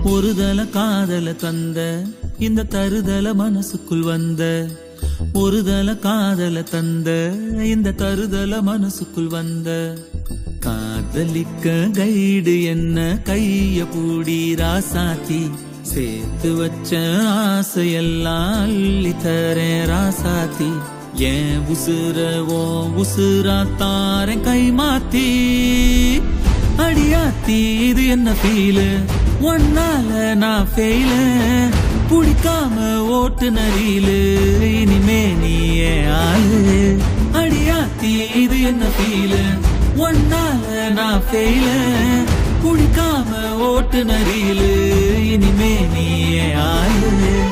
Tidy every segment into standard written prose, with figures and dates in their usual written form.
ஒருதல காதல தந்த இந்த தருதல மனசுக்குள் வந்த ஒருதல காதல தந்த இந்த தருதல மனசுக்குள் வந்த காதலிக்க கைடு என்ன கைய பூடி ராசாத்தி சேர்த்து வச்ச ஆசையெல்லாம் அள்ளி தரேன் ராசாத்தி ஏன் உசுரவோ உசுரா தாரேன் கை மாத்தி அடியாத்தி இது என்ன ஃபீலு ஒன்னால நான் ஃபெயிலு புடிக்காம ஓட்டு நரியிலு இனிமே நீ ஆளு அடியாத்தி இது என்ன ஃபீலு ஒன்னால நான் ஃபெயிலு புடிக்காம ஓட்டு நரியிலு இனிமே நீ ஆளு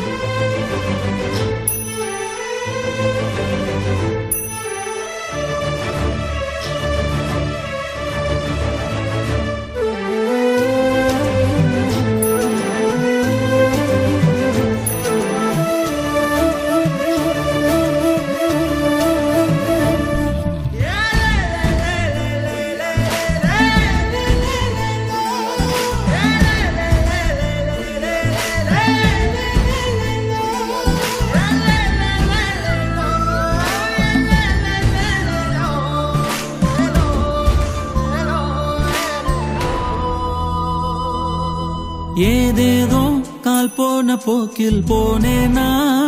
ஏதேதோ கால் போன போக்கில் போனேனா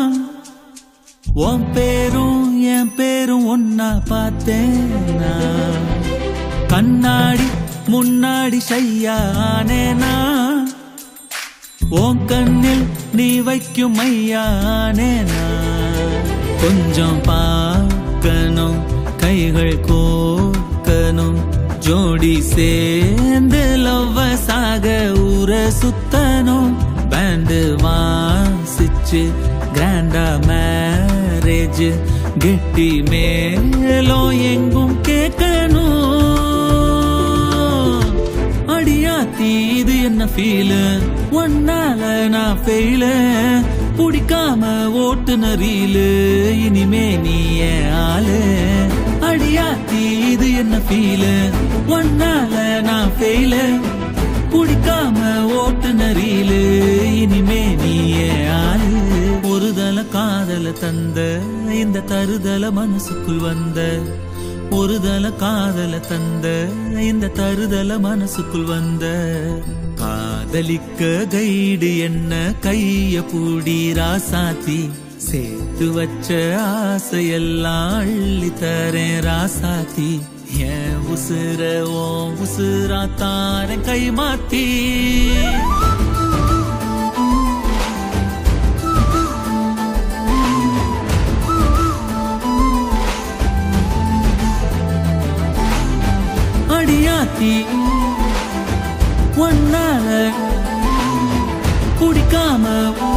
உன் பேரும் என் பேரும் ஒன்னா பார்த்தேனா கண்ணாடி முன்னாடி ஷையானேனா உன் கண்ணில் நீ வைக்கும் மையானேனா கொஞ்சம் பார்க்கணும் கைகள் கோக்கணும் ஜோடி சேர்ந்து லவ்வசாக ஊர சுத்தணும் பேண்டு வாசிச்சு கிராண்டா மேரேஜ் கெட்டி மேலும் எங்கும் கேட்கணும் அடியாத்தி இது என்ன ஃபீலு ஒன்னால நான் ஃபெயிலு புடிக்காம ஓட்டு நரியிலு இனிமே நீ ஆளு அடியாத்தி இது என்ன ஃபீலு ஒன்னால நான் ஃபெயிலு புடிக்காம ஓட்டு நரியிலு இனிமே நீ ஆளு ஒருதல காதல தந்த இந்த தருதல மனசுக்குள் வந்த ஒருதல காதல தந்த இந்த தருதல மனசுக்குள் வந்த காதலிக்க கைடு என்ன கைய பூடி ராசாத்தி சேர்த்து வச்ச ஆசையெல்லாம் அள்ளி தரேன் ராசாத்தி ஏன் உசுர ஓ உசுரா தாரேன் கை மாத்தி அடியாத்தி ஒன்னால குடிக்காம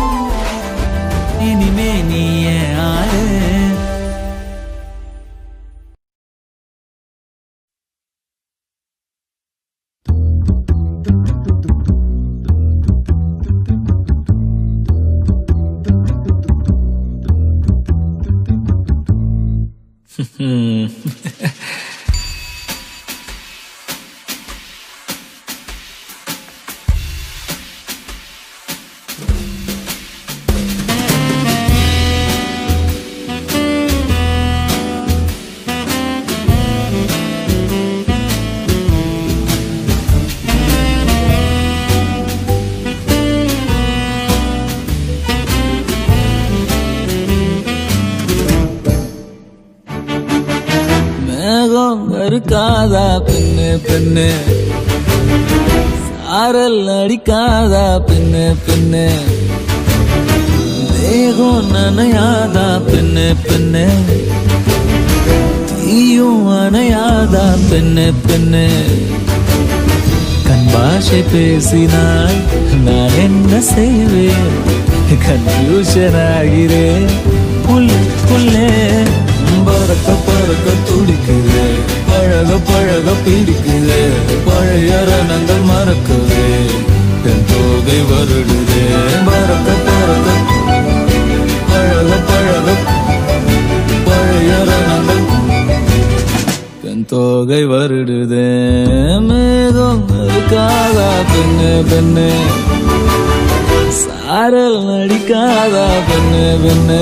இனிமே நீ ஆளு இருக்காதா பெண்ணு பெண்ணு சாரல் அடிக்காதா பெண்ணு பெண்ணு தேகம் நனையாதா பெண்ணு பெண்ணு தீயும் அணையாதா பெண்ணு பெண்ணு கண் பாஷை பேசினாய் நான் என்ன செய்வேன் கன்ஃபியூஷன் ஆகிறேன் புல்லே பறக்க பறக்க துடிக்குது பழக பழக பிடிக்குது பழைய ரணங்கள் மறக்குது என் தோகை வருடுது பறக்க பறக்க பழக பழக பழைய ரணங்கள் என் தோகை வருடுது மேகம் இருக்காதா பெண்ணு பெண்ணு சாரல் அடிக்காதா பெண்ணு பெண்ணு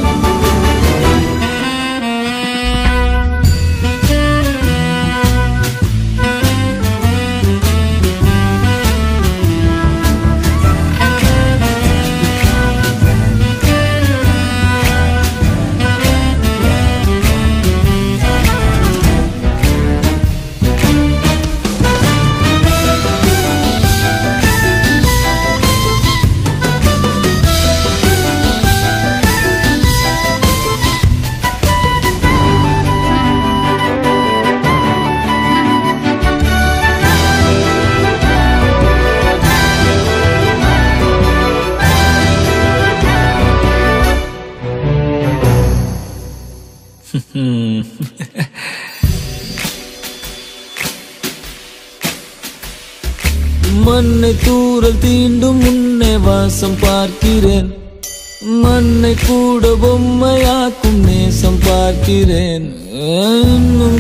மண்ணை தூரல் தீண்டும் முன்னே வாசம் பார்க்கிறேன் மண்ணை கூட பொம்மையாக்கும் நேசம் பார்க்கிறேன் இன்னும்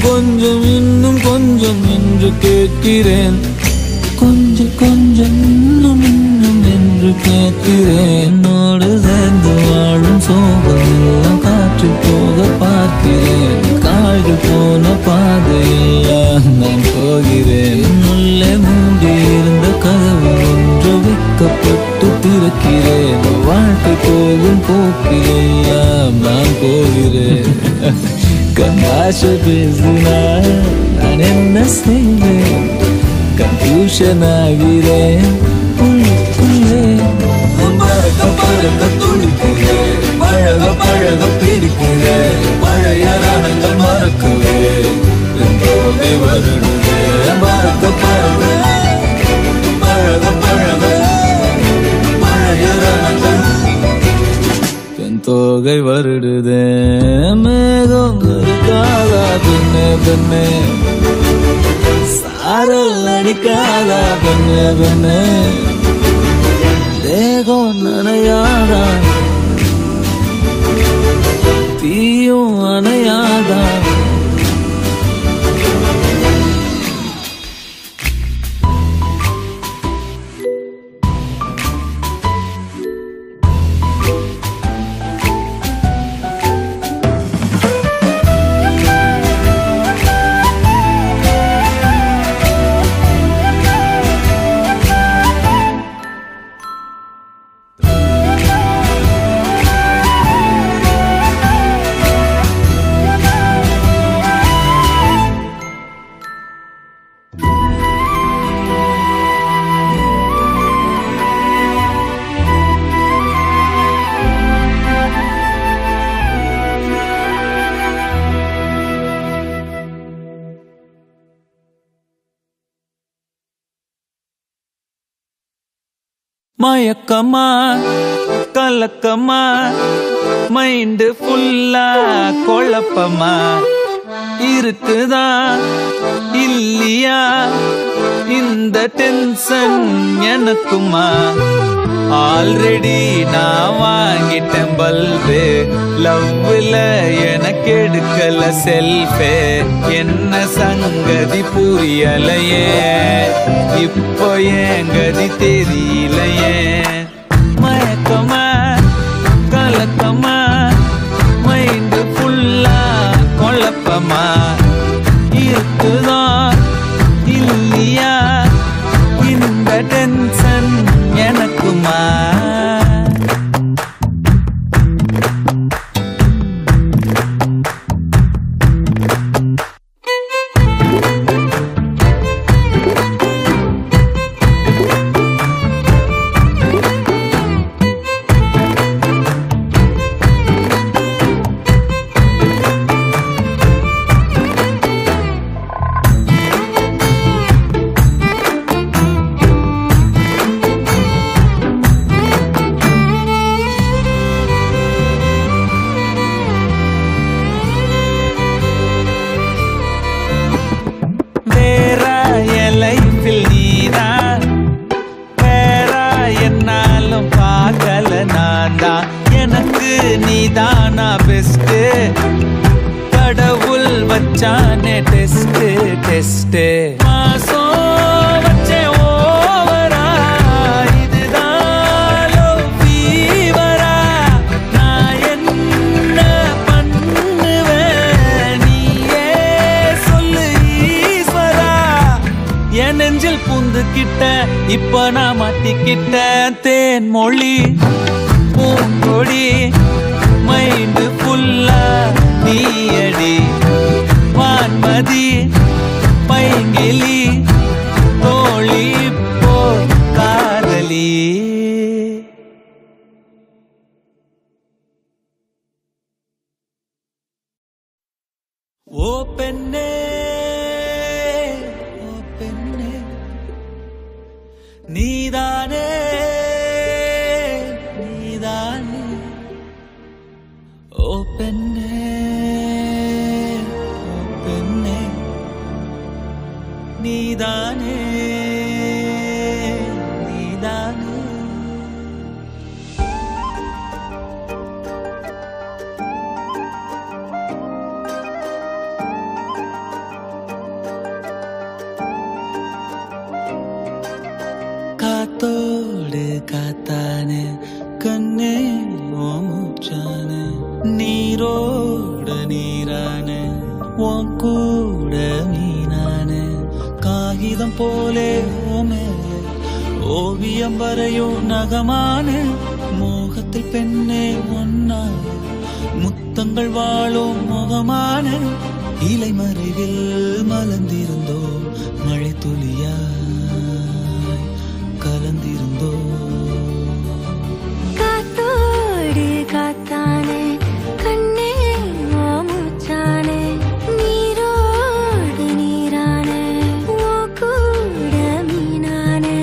கொஞ்சம் என்று கேட்கிறேன் கொஞ்சம் கொஞ்சம் இன்னும் என்று கேட்கிறேன் என்னோடு சேர்ந்து வாழும் சோகம் எல்லாம் காற்று போக பார்க்கிறேன் காய்கள் போன பாதையெல்லாம் நான் போகிறேன் உள்ளே மூடி இருந்த கதவு ஒன்று வைக்கப்பட்டு திறக்கிறேன் வாழ்க்கை போகும் போக்கிலெல்லாம் நான் போகிறேன் கண்ணாச பேசினார் நான் என்ன செய்வேன் கன்ஃபியூஷன் ஆகிறேன் உள்ளுக்குள்ளே பறக்க பறக்க துடிக்கிறேன் பழக பழக பிடிக்கிறேன் பழைய ரணங்கள் மறக்கவே போதை வருடுதே பறக்க பறக்க பழக பழக பழைய ரணங்கள் என் தோகை வருடுதே மேகம் இருக்காதா பெண்ணே பெண்ணே சாரல் அடிக்காதா பெண்ணே பெண்ணே தேகம் நனையாதா தீயும் அணையாதா மயக்கமா கலக்கமா மைண்டு ஃபுல்லா குழப்பமா இருக்குதா இல்லையா இந்த டென்ஷன் எனக்குமா ஆல்ரெடி நான் வாங்கிட்டேன் பல்பு லவ்ல எனக்கு எடுக்கல செல்ஃபே என்ன சங்கதி புரியலையே இப்போ ஏங்கதி தெரியலையே மயக்கமா கலக்கமா மைண்டு ஃபுல்லா குழப்பமா இருக்குதா இல்லையா இந்த டென்ஷன் எனக்குமா நீதானா பெஸ்ட் கடவுள் வச்சானே டெஸ்ட் டெஸ்ட் மாசம் வச்சே ஓவரா இதுதான் லவ் இப்ப நான் மாட்டிக்கிட்ட தேன் மொழி பூங்கொடி மைண்டு ஃபுல்லா நீயடி வான்மதி பைங்கிலி தோழி போ காதலி ஓ பெண்ணே நீதானே நீதானே ஓ பெண்ணே ஓ பெண்ணே நீதானே நீதானே காத்தோடு காத்தானே கண்ணே ஓச்சானே நீரோடு நீரானே உன் கூட மீனானே காகிதம் போலே ஓமேலே ஓவியம் வரையும் நகமானே மோகத்தில் பெண்ணே ஒன்னானே முத்தங்கள் வாழும் முகமானே இலை மறைவில் மலர்ந்திருந்தோ மழை துளியா கலந்திருந்தோ காத்தோடு காத்தானே கண்ணே மூச்சானே நீரோடு நீரானே ஓ கூட மீனானே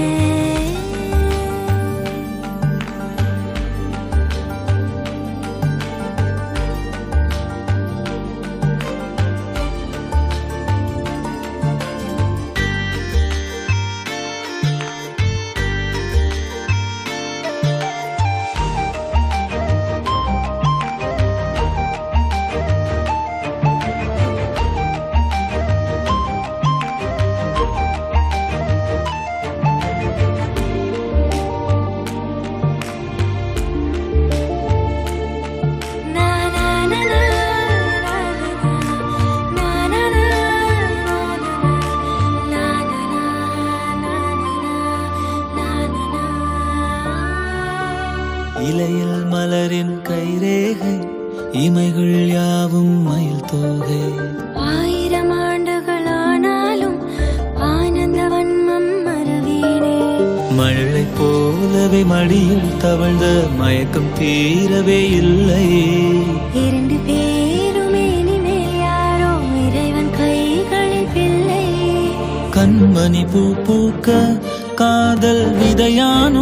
இலையில் மலரின் கைரேகை இமைகள் யாவும் மயில் தோகை 1000 ஆண்டுகளானாலும் ஆனந்த வன்மம் மறவேனே மழை போலவே மடியில் தவழ்ந்த மயக்கம் தீரவே இல்லை 2 பேருமே இனிமேல் யாரோ இறைவன் கைகளில் பிள்ளை கண்மணி பூ பூக்க காதல் விதையானோ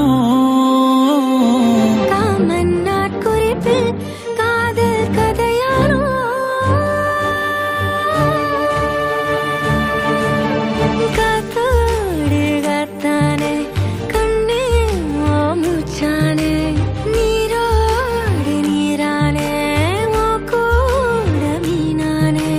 காமன் நாட்குறிப்பில் காதல் கதையானோ காத்தோடு காத்தானே கண்ணே மூச்சானே நீரோடு நீரானே ஓ கூட மீனானே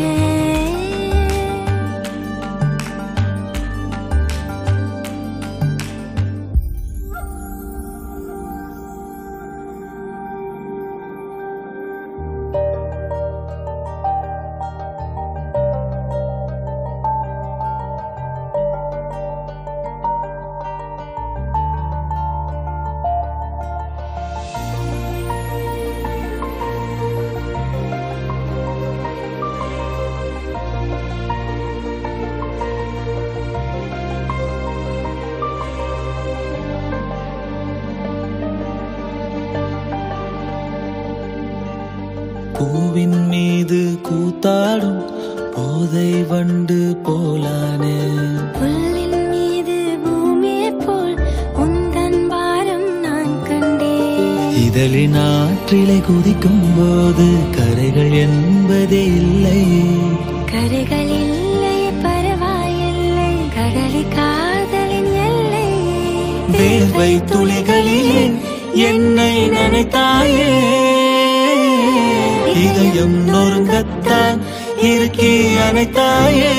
பூவின் மீது கூத்தாடும் போதை வண்டு போலானே புல்லின் மீது பூமியை போல் உந்தன் பாரம் நான் கண்டேன் இதழின் ஆற்றிலை குதிக்கும் போது கரைகள் என்பதே இல்லை கரைகள் இல்லை பரவாயில்லை கடலி காதலின் எல்லை வேர்வை துளிகளிலே என்னை நினைத்தாயே இதயம் நொறுங்கத்தான் இறுக்கி அணைத்தாயே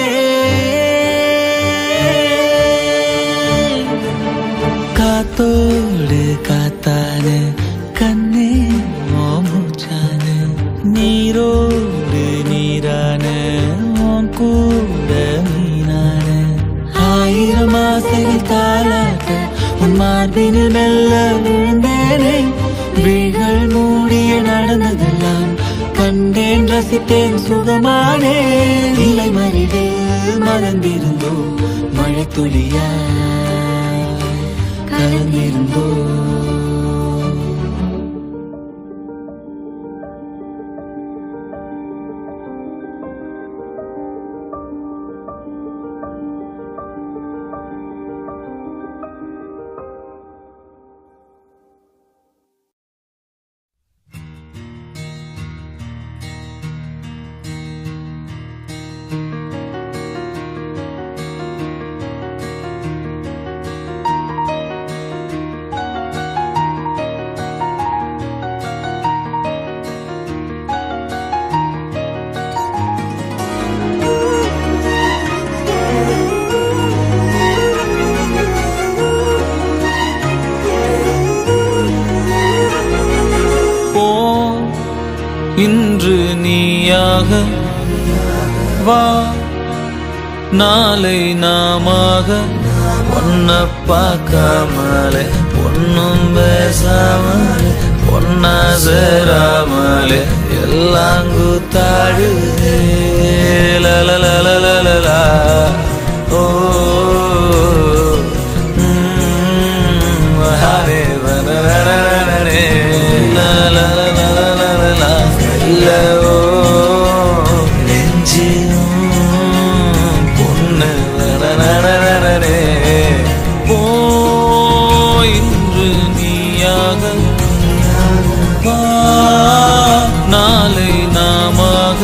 காத்தோடு காத்தானே கண்ணே மூச்சானே நீரோடு நீரானே உன் கூட மீனானே 1000 ஆசைகள் தாளாட்ட மார்பினில் மெல்ல விழுந்தேனே விழிகள் மூடிய நடந்ததெல்லாம் கண்டேன் ரசித்தேன் சுகமானே இலை மறிவில் மறந்திருந்தோ மழை துளியா கலந்திருந்தோ இன்று நீயாக வா நாளை நாமாக ஒன்ன பார்க்காமலே ஒன்னும் பேசாமலே ஒன்னா சேராமலே எல்லாம் கூத்தாடுதே லலலலலலா ஓ ஹரே வனரனரனே லலலலலலா இல்லோ நெஞ்சிலும் பொண்ணு நடனே ஓ இன்று நீயாக வா நாளை நாமாக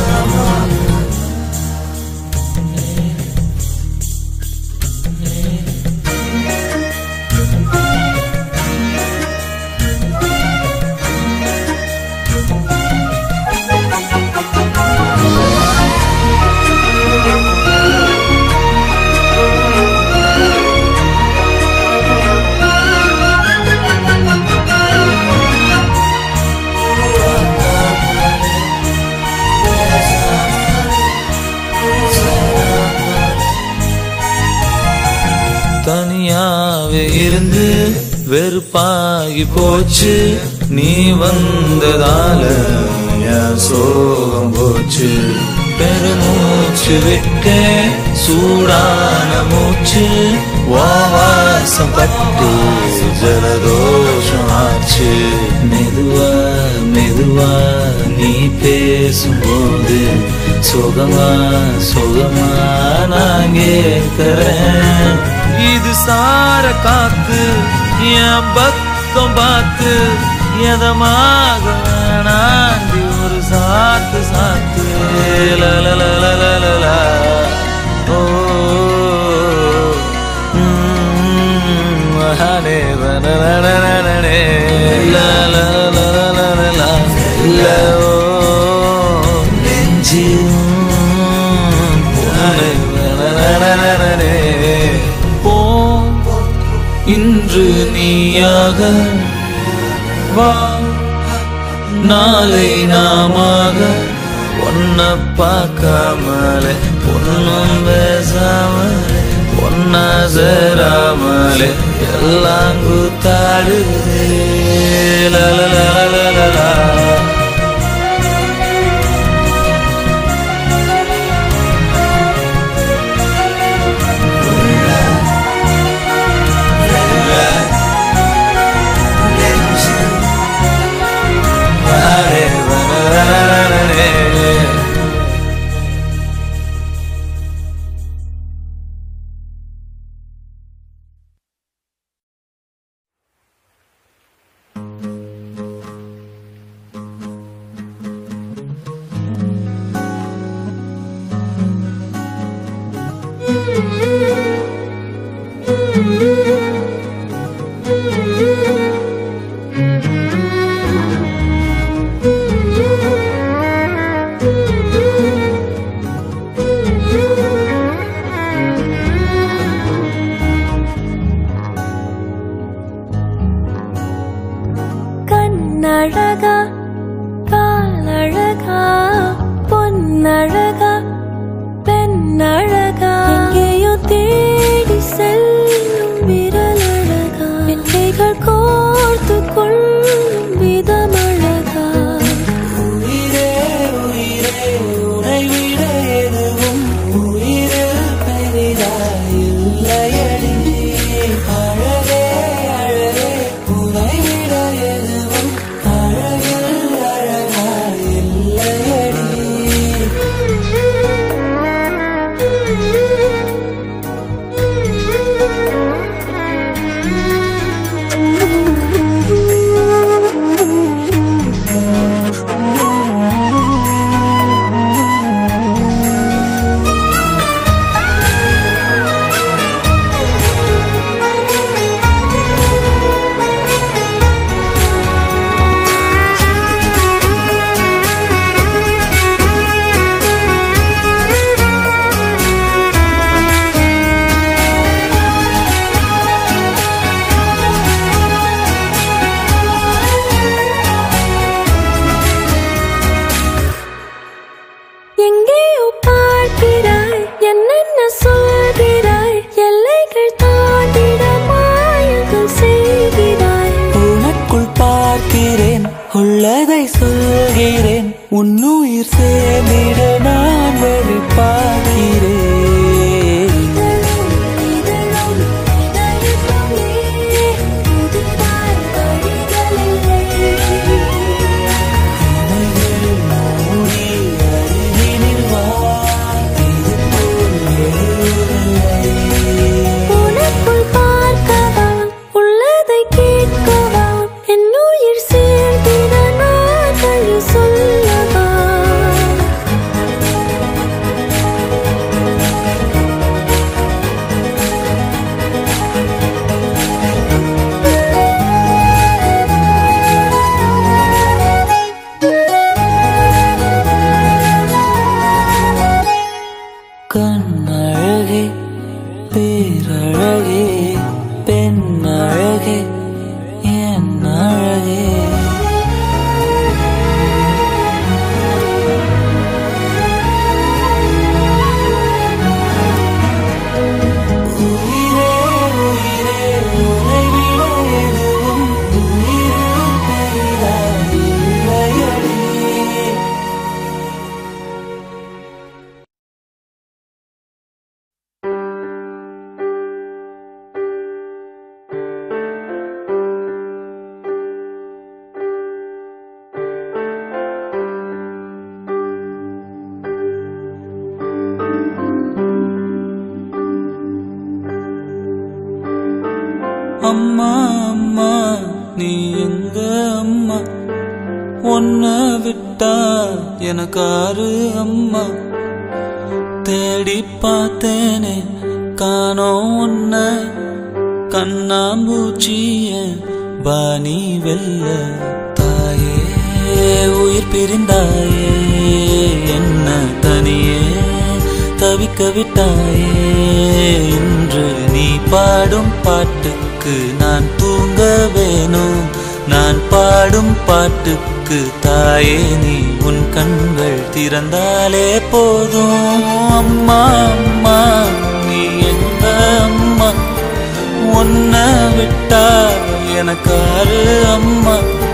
தனியாவே இருந்து வெறுப்பாகி போச்சு நீ வந்ததால என் சோகம் போச்சு பெருமூச்சு விட்டே சூடான மூச்சு வாசம் பட்டு ஜலதோஷம் ஆச்சு மெதுவா மெதுவா நீ பேசும்போது சுகமா சுகமா நான் கேட்கிறேன் இது சார காத்து என் பக்கம் பார்த்து எதமாக நாண்டி ஒரு சாத்து சாத்து லலலலலலா ஓ ஹரே வனரனரனே லலலலலலா லோ நெஞ்சிலும் பொண்ணு வனரனரனே இன்று நீயாக வா நாளை நாமாக ஒன்ன பார்க்காமலே ஒன்னும் பேசாமலே ஒன்னா சேராமலே எல்லாம் கூத்தாடுதே லலலலலலா கண்ணழகா காலழகா பொன்னழகா பெண்ணழகா எங்கேயோ தேடி செல்லும் விரலழகா உள்ளதை சொல்கிறேன் உன்னுயிர் சேர்ந்திட நான் வழி பார்க்கிறேன் கண்ணழகே பேரழகே பெண்ணழகே என் அழகே உயிரே உயிரே உன்னை விட எதுவும் உயிரிலும் பெரிதாயில்லையடி அம்மா அம்மா நீ எங்க அம்மா உன்னை விட்டா எனக்காரு அம்மா தேடி பார்த்தேனே காணோம் உன்னை கண்ணாம்பூச்சிய பாணி வெல்ல தாயே உயிர் பிரிந்தாயே என்ன தனியே தவிக்க விட்டாயே இன்று நீ பாடும் பாட்டுக்கு நான் தூங்க வேணும் நான் பாடும் பாட்டுக்கு தாயே நீ உன் கண்கள் திறந்தாலே போதும் அம்மா அம்மா நீ எங்க அம்மா உன்னை விட்டா எனக்காரு அம்மா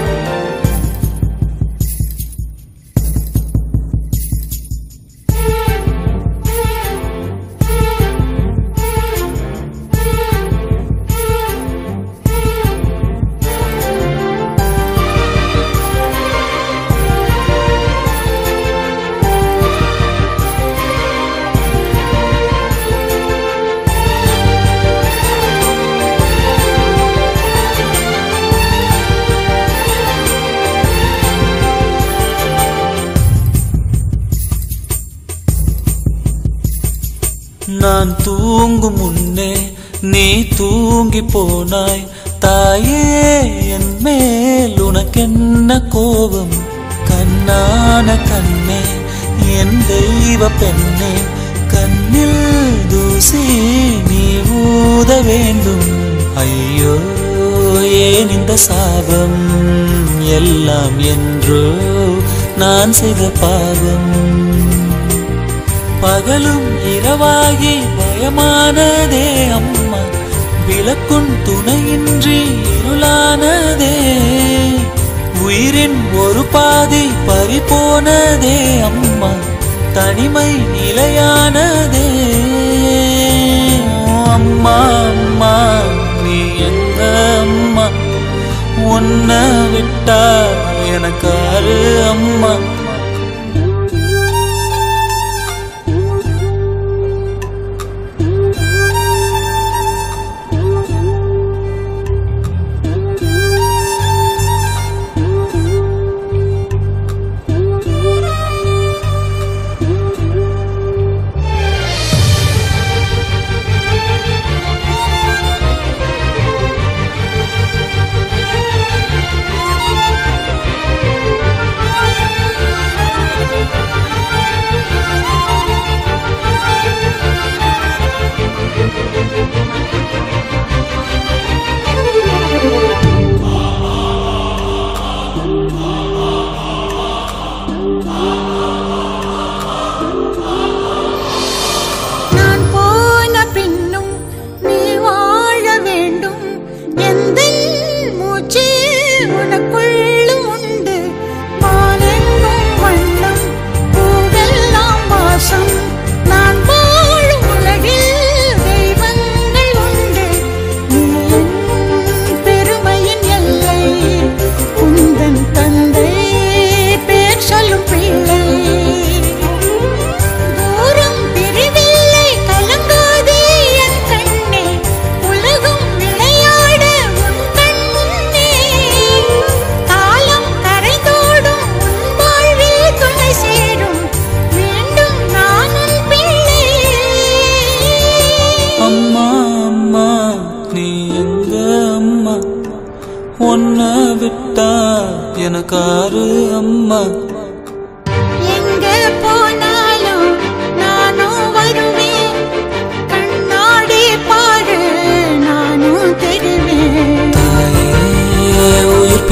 நான் தூங்கும் முன்னே நீ தூங்கி போனாய் தாயே என் மேல் உனக்கென்ன கோபம் கண்ணான கண்ணே என் தெய்வ பெண்ணே கண்ணில் தூசி நீ ஊத வேண்டும் ஐயோ ஏன் இந்த சாபம் எல்லாம் என்றோ நான் செய்த பாவம் பகலும் இரவாகி பயமானதே அம்மா விளக்குன் துணையின்றி இருளானதே உயிரின் ஒரு பாதி பறிபோனதே அம்மா தனிமை நிலையானதே அம்மா அம்மா நீ எங்க அம்மா உன்னை விட்டா எனக்காரு அம்மா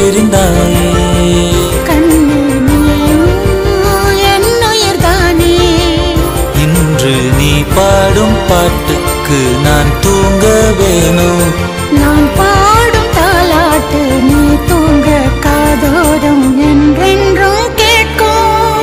பிரிந்தாயே கண்ணு நீயும் என்னுயிர்தானே இன்று நீ பாடும் பாட்டுக்கு நான் தூங்க வேணும் நான் பாடும் தாலாட்டு நீ தூங்க காதோரம் என்றென்றும் கேட்கும்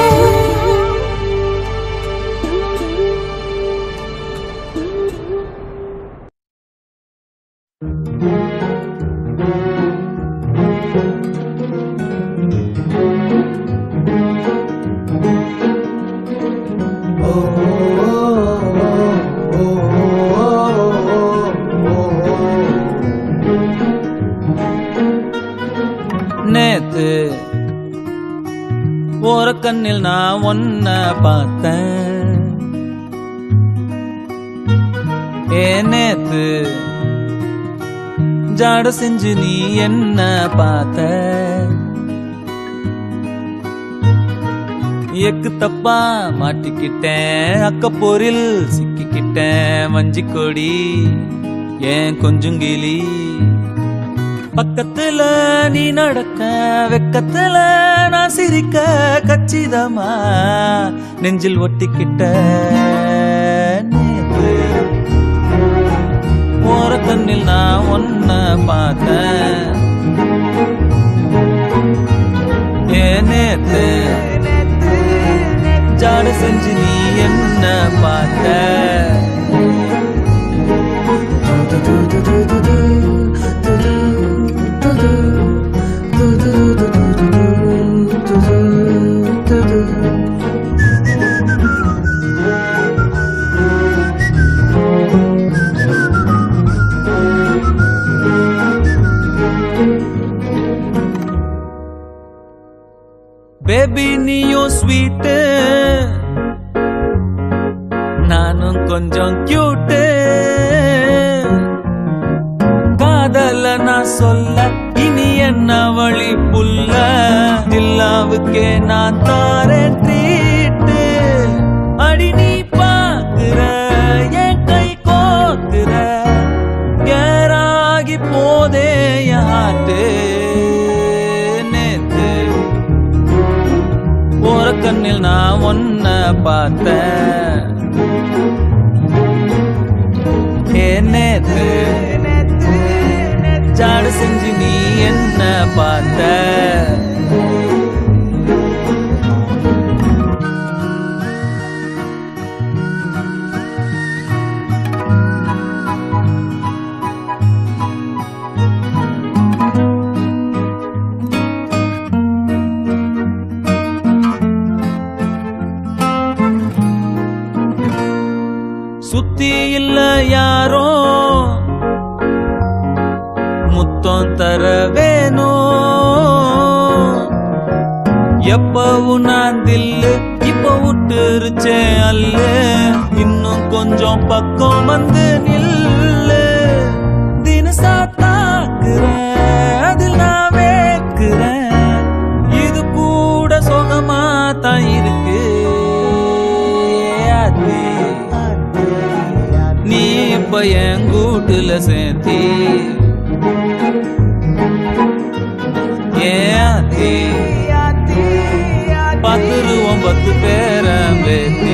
நேத்து ஒரு கண்ணில் நான் ஒன்ன பார்த்தேன் நேத்து ஜாட செஞ்சு நீ என்ன பார்த்த எக்கு தப்பா மாட்டிக்கிட்டேன் அக்கப்போரில் சிக்கிக்கிட்டேன் வஞ்சி கொடி ஏன் கொஞ்சங்கிளி பக்கத்துல நீ நடக்க வெக்கத்துல நான் சிரிக்க கச்சிதமா நெஞ்சில் ஒட்டிக்கிட்ட நேத்து ஓர கண்ணில் நான் ஒன்ன பார்த்தேன் நேத்து ஜாட செஞ்சு நீ என்ன பார்த்த பேபி நீயும் ஸ்வீட்டு நானும் கொஞ்சம் கியூட்டு காதல நான் சொல்ல இனி என்ன வழி புல்ல தில்லாவுக்கே நான் தாரேன் ட்ரீட்டு அடி நீ பாக்குற என் கை கோக்குற கேராகி போதே யாட்டு கண்ணில் நான் ஒன்ன பார்த்தேன் நேத்து ஜாடு செஞ்சு நீ என்ன பார்த்த சுத்தி இல்ல யாரோ முத்தம் தர வேணும் எப்பவும் நான் தில்லு இப்ப விட்டுருச்சேன் அல்ல இன்னும் கொஞ்சம் பக்கம் வந்து நில்லு தினசா தாக்குறேன் அதில் நான் வேக்குறேன் இது கூட சுகமா தான் இருக்கு நீ இப்ப என் கூட்டுல சேர்த்தி ஏத்தி பத்துருவோம் 10 பேரம் பேத்தி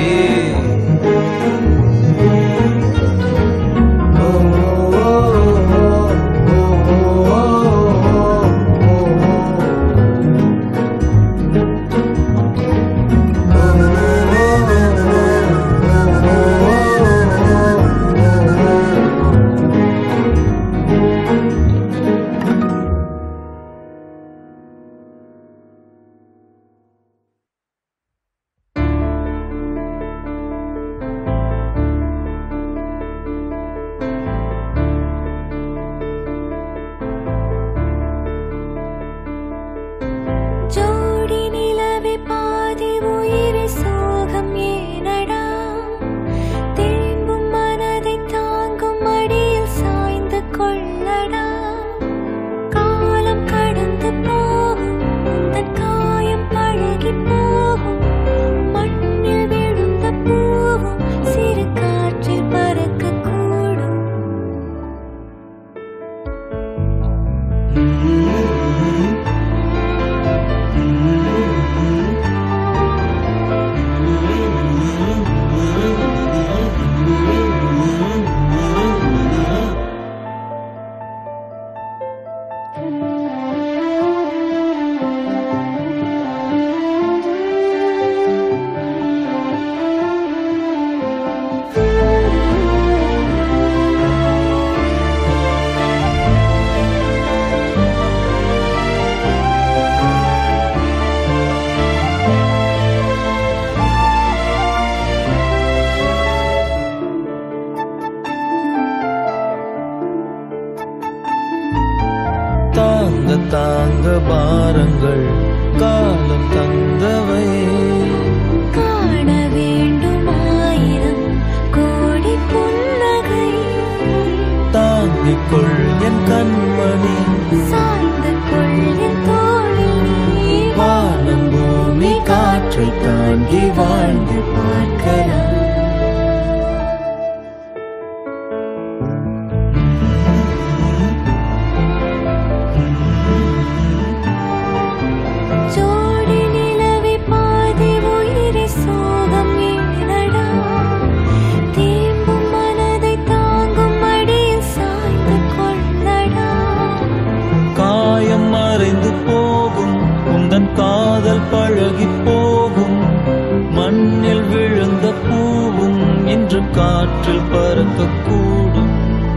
பாதி வாழ்ந்து பார்க்கலாம். ஜோடி நிலவி பாதி உயிரை சோகம் ஏனடா, தேம்பும் மனதை தாங்கும் அடியில் சாய்ந்து கொள்ளடா. காயம் மறைந்து போகும் உந்தன் காதல் பழகி போகும், மண்ணில் விழுந்த பூவும் இன்று காற்றில் பறக்கக்கூடும்.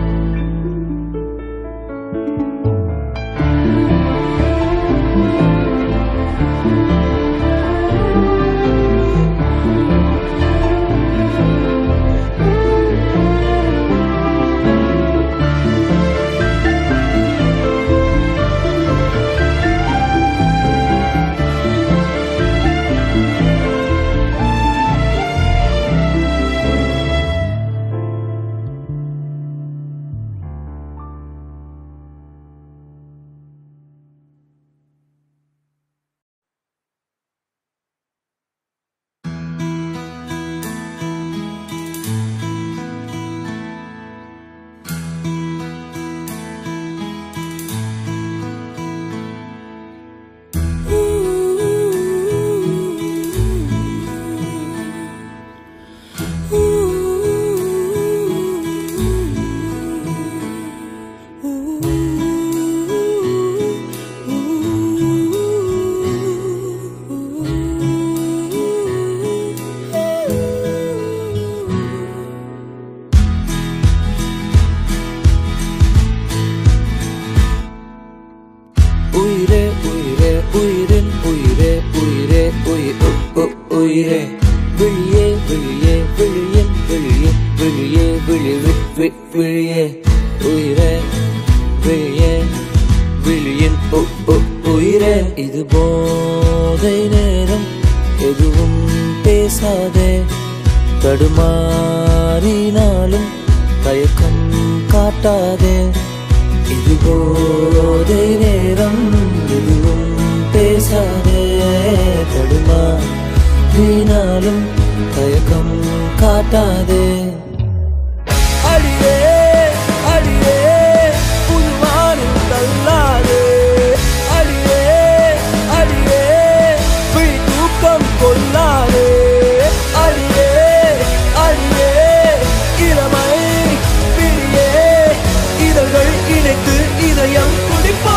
உயிரே விழியே விழியே விழியே விழியே விழியே விழி விழியே உயிரே விழியே விழியின் உயிரே. இது போதை நேரம் எதுவும் பேசாதே, தடுமாறினாலும் தயக்கம் காட்டாதே. இது போதை நேரம் எதுவும் பேசாதே, தடுமாறினாலும் தயக்கம் காட்டாதே. அடியே அடியே புதுவானில் தள்ளாதே, அடியே அடியே விழி தூக்கம் கொள்ளாதே. அடியே அடியே இளமை பிடியே இதழ்கள் இணைத்து இதயம் துடிப்பா.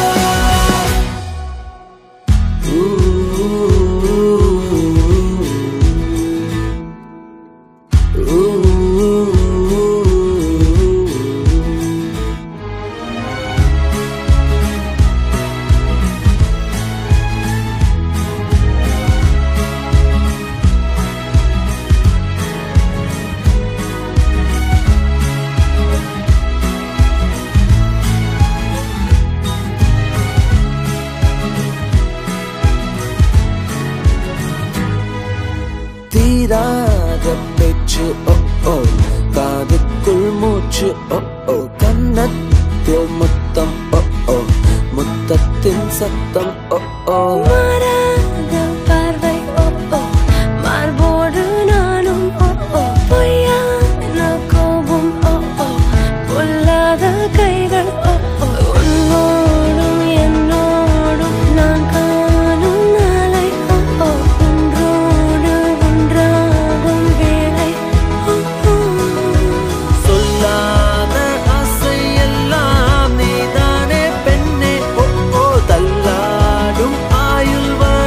தீராத பேச்சு காதுக்குள் மூச்சு கன்னத்தில் முத்தம் முத்தத்தின் சத்தம் மாறாத பார்வை மார்போடு நானும் பொய்யான கோபம் பொல்லாத கைகள் உன்னோடும் என்னோடும் நான் காணும் நாளை ஒன்றோடு ஒன்றாகும் வேளை. சொல்லாத ஆசை எல்லாம் நீதானே பெண்ணே. தள்ளாடும் ஆயுள்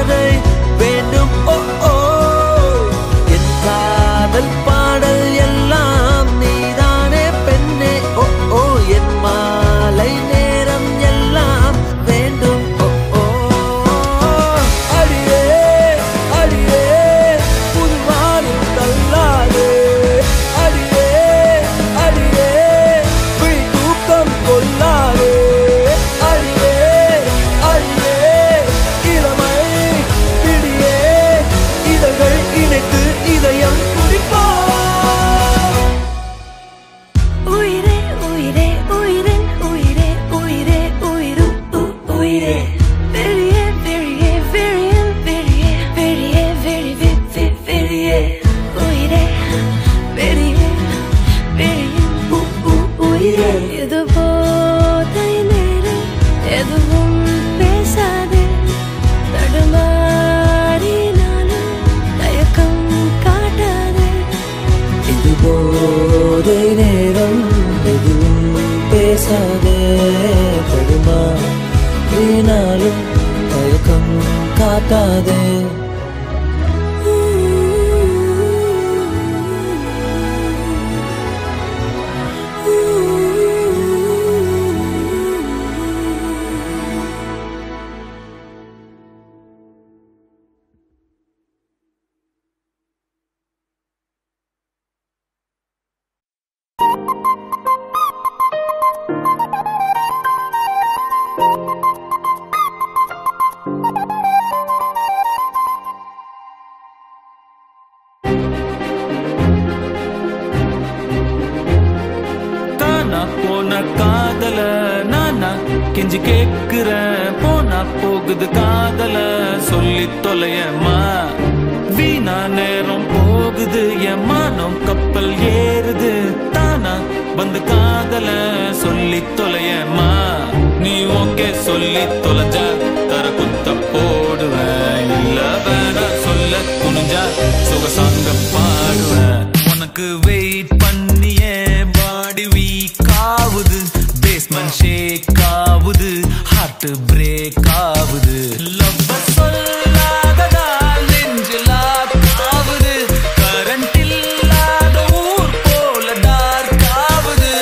காதல நானா கெஞ்சி கேக்குறேன் போனா போகுது காதல சொல்லி தொலையம்மா வீணா நேரம் போகுது என் மானம் கப்பல் ஏறுது தானா வந்து காதல சொல்லி தொலையம்மா நீ ஓகே சொல்லி தொலைஞ்சா தர குத்த போடுவேன் இல்ல வேணா சொல்ல துணிஞ்சா சுகசாங்க பாடுவேன் உனக்கு வெயிட் பண்ணியே பாடி வீக் ஆகுது பேஸ்மெண்ட் ஷேக் ஆகுது ஹார்ட் பிரேக் ஆகுது லவ் சொல்லாததால் நெஞ்சில் ஆகுது கரண்ட் இல்லாத ஊர் போல டார்க் ஆகுது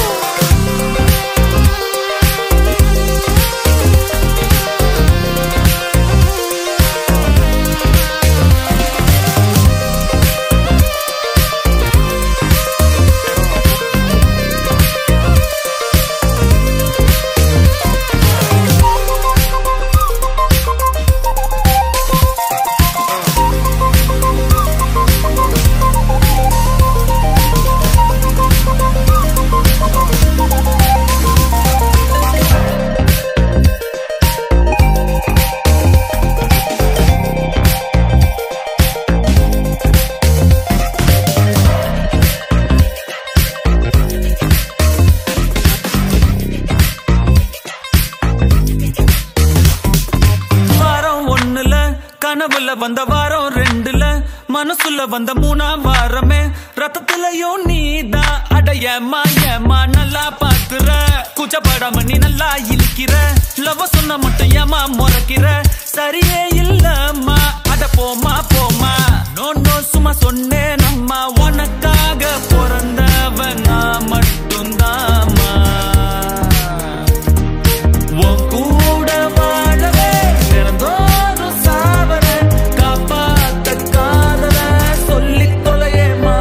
கனவுல வந்த வாரம் ரெண்டுல மனசுல வந்த மூணாம் வாரமே ரத்தத்திலையும் நீதான் அடையமா ஏமா நல்லா பாக்குற கூச்சப்படாம நீ நல்லா இழுக்கிற லவ் சொன்ன மட்டும் ஏமா முறைக்கிற சரியே இல்லம்மா அட போமா போமா நோ நோ சும்மா சொன்னேன் அம்மா உனக்காக பிறந்தவன் நான் மட்டும்தாம்மா உன் கூட வாழவே பிறந்தோரும் சாவர காப்பாத்த காதல சொல்லி தொலையேமா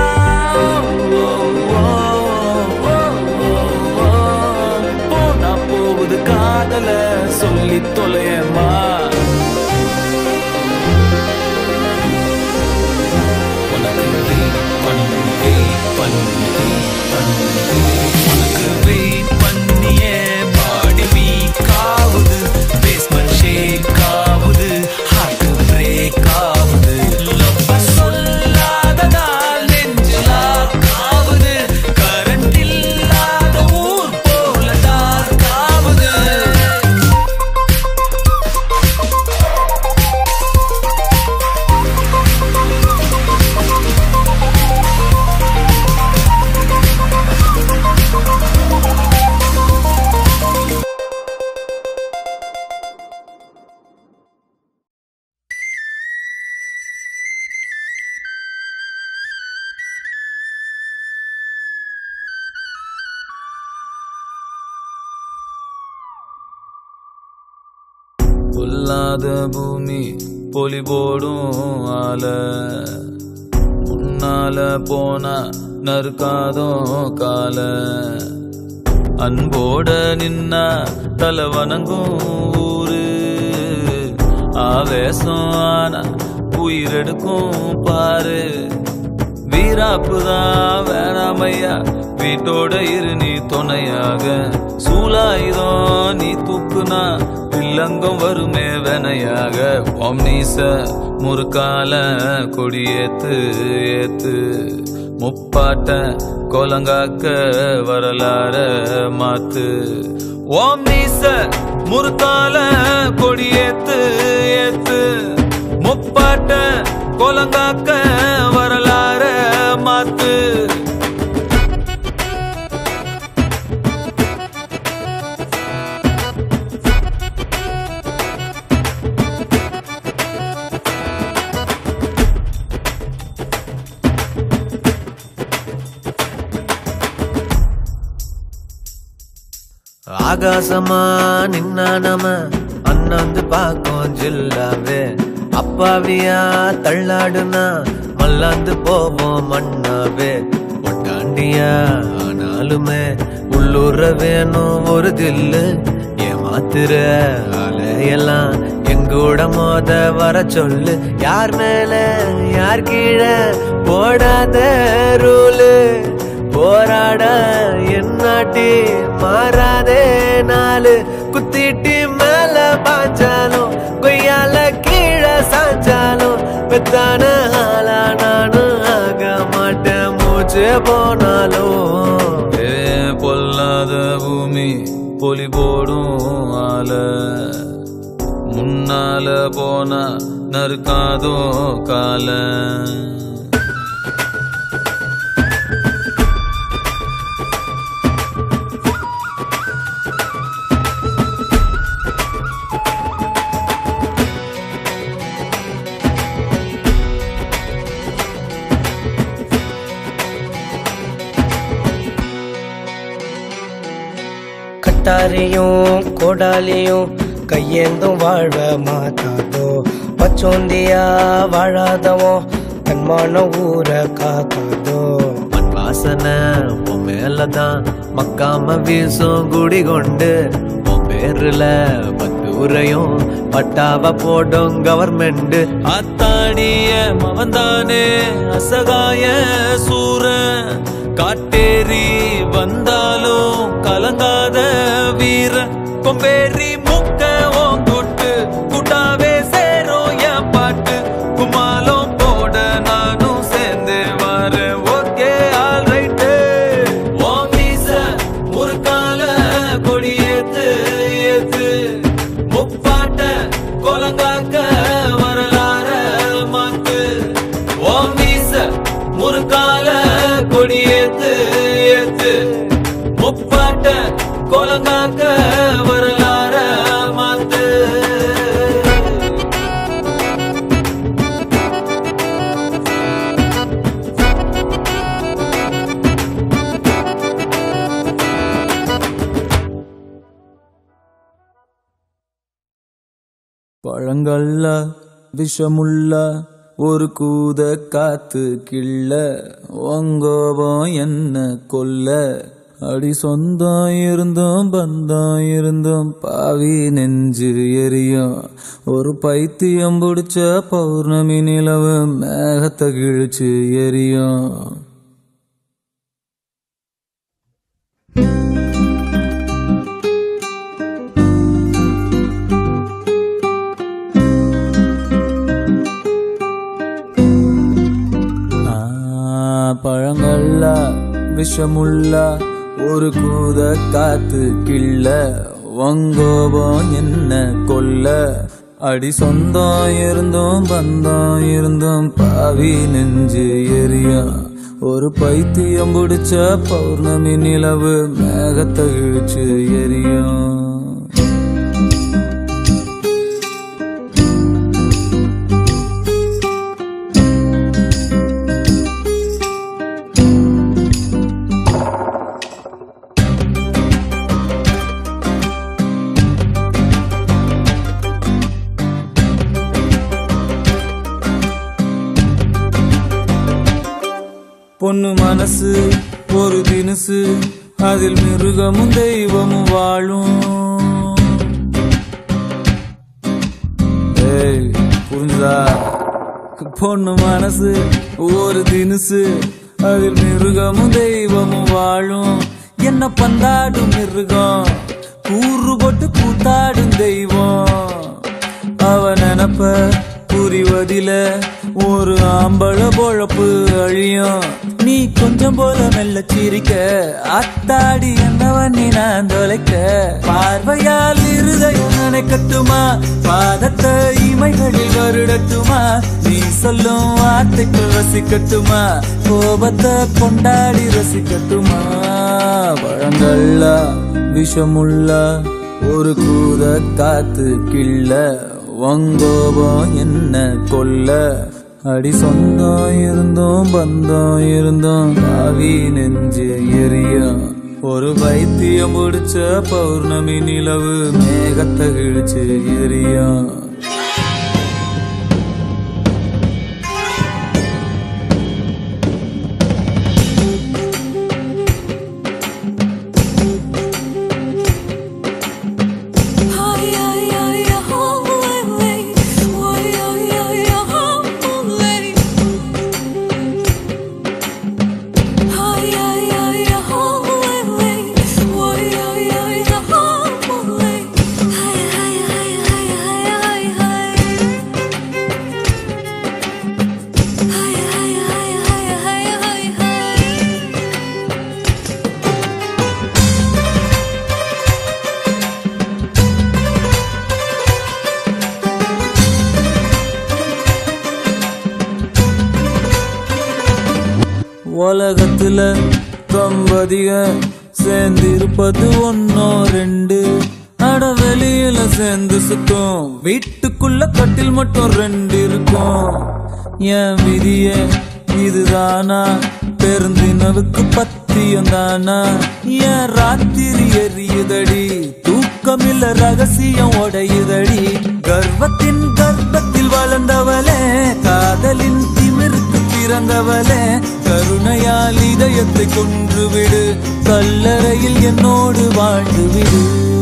போனா போகுது காதல சொல்லி தொலையேமா பொல்லாத பூமி பொலி போடும் ஆல முன்னால போனா நறுக்காதோ கால அன்போட நின்னா தலை வணங்கும் ஊரு ஆவேசம் ஆனா உயிரெடுக்கும் பாரு வீராப்புதான் வேணாமையா வீட்டோட இரு நீ துணையாக சூலாயுதம் நீ தூக்குனா வில்லங்கம் வருமே வெனையாக ஒம்னீச முறுக்கால கொடியேத்து ஏத்து முப்பாட்ட கோலங்காக்க வரலாற மாத்து ஒம்னீச முறுக்கால கொடியேத்து ஏத்து முப்பாட்ட கோலங்காக்க வரலாற மாத்து ஆகாசமா நின்னா நம அண்ணாந்து பாக்கும் ஜில்லாவே அப்பாவியா தள்ளாடுனா மல்லாந்து போவோம் மண்ணாவே ஒட்டாண்டியா ஆனாலுமே உள்ளூர வேணும் ஒரு தில்லு ஏமாத்துற அலையெல்லாம் எங்கூட மோத வர சொல்லு யார் மேல யார் கீழே போடாத ரூலு போராட என்னாட்டி குட்டி மாறாதே நாலு குத்திட்டு மேல பாஞ்சாலும் கொய்யால கீழே சாஞ்சாலும் பெத்தான ஆளா நானும் ஆக மாட்டேன் மூச்சு போனாலும் பொல்லாத பூமி பொலி போடும் ஆல முன்னால போனா நறுக்காதோ கால கட்டாரியும் கோடாலியும் கையேந்தும் வாழ்வ மாத்தாதோ பச்சோந்தியா வாழாதவோ தன்மான ஊரை காக்காதோ மண் வாசனை உன் மேலதான் மக்காம வீசும் குடி கொண்டு உன் பேருல 10 ஊரையும் பட்டாவ போடும் கவர்மெண்ட் அத்தாடிய மவன்தானே அசகாய சூர காட்டேரி வந்தாலும் கலங்காத வீர கொம்பேரி முக்க ஓங்கொட்டு குட்டாவே சேரும் என் பாட்டு குமாலம் போட நானும் சேர்ந்து வரேன் ஓகே ஆல் ரைட்டு ஓம் வீச முறுக்கால கொடி ஏத்து ஏத்து முப்பாட்ட கொலங்காக்க வரலாற மாத்து ஓம் வீச முறுக்கால கொடி ஏத்து ஏத்து முப்பாட்ட கொலங்காக்க வரலாற மாத்து பழங்கள்ல விஷமுள்ள ஒரு கூத காத்து கிள்ள ஒங்கோபம் என்ன கொல்ல அடி சொந்தம் இருந்தோம் பந்தம் இருந்தோம் பாவி நெஞ்சு எரியும் ஒரு பைத்தியம் பிடிச்ச பௌர்ணமி நிலவு மேகத்தை கிழிச்சு எரியும் பழங்கள்ல விஷமுள்ள ஒரு கூத காத்து கிள்ள வங்கோபம் என்ன கொல்ல அடி சொந்தம் இருந்தோம் பந்தம் இருந்தோம் பாவி நெஞ்சு எரியும் ஒரு பைத்தியம் பிடிச்ச பௌர்ணமி நிலவு மேகத்தை இழுச்சு எரியும் பொண்ணு மனசு ஒரு தினுசு அதில் மிருகமும் தெய்வமும் வாழும் புரிஞ்சதா பொண்ணு மனசு ஒரு தினுசு அதில் மிருகமும் தெய்வமும் வாழும் என்ன பந்தாடும் மிருகம் கூறு போட்டு கூத்தாடும் தெய்வம் அவ நினப்ப புரிவதில ஒரு ஆம்பள பொழப்பு அழியும் நீ கொஞ்சம் போல மெல்ல சிரிக்க அத்தாடி என்னவன் நீ நான் தொலைக்க பார்வையால் இருதயம் நினைக்கட்டுமா பாதத்தை இமைகளில் வருடட்டுமா நீ சொல்லும் வார்த்தைக்குள் ரசிக்கட்டுமா கோபத்தை கொண்டாடி ரசிக்கட்டுமா பழங்கள்ல விஷமுள்ள ஒரு கூத காத்து கிள்ள வங்கோபம் என்ன கொல்ல அடி சொந்தம் இருந்தோம் பந்தம் இருந்தோம் பாவி நெஞ்சு எரியும் ஒரு பைத்தியம் முடிச்ச பௌர்ணமி நிலவு மேகத்தை கிழிச்சு எரியும் உலகத்துல ரொம்ப அதிக சேர்ந்திருப்பது ஒன்னோ ரெண்டு. அட வெளியில சேர்ந்து சுத்தம், வீட்டுக்குள்ள கட்டில் மட்டும் ரெண்டு இருக்கும். என் விதிய இதுதானா, பெருந்தினவுக்கு பத்தியம் தானா? என் ராத்திரி எரியுதடி, தூக்கமில்ல ரகசியம் உடையுதடி. கர்வத்தின் கர்ப்பத்தில் வளர்ந்தவளே, காதலின் திமிருக்கு பிறந்தவளே, கருணையால் இதயத்தை கொன்றுவிடு, கல்லறையில் என்னோடு வாழ்ந்துவிடு.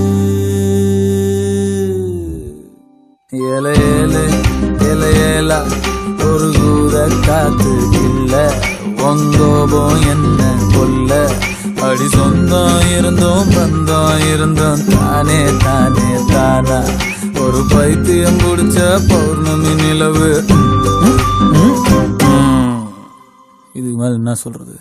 ஏல ஏல ஏல ஏலா ஒரு கூட காத்து இல்ல, உங்கோபம் என்ன கொல்ல. அடி சொந்தம் இருந்தோம் பந்தம் இருந்தோம், தானே தானே தானா. ஒரு பைத்தியம் குடிச்ச பௌர்ணமி நிலவு. இதுக்கு மேல என்ன சொல்றது?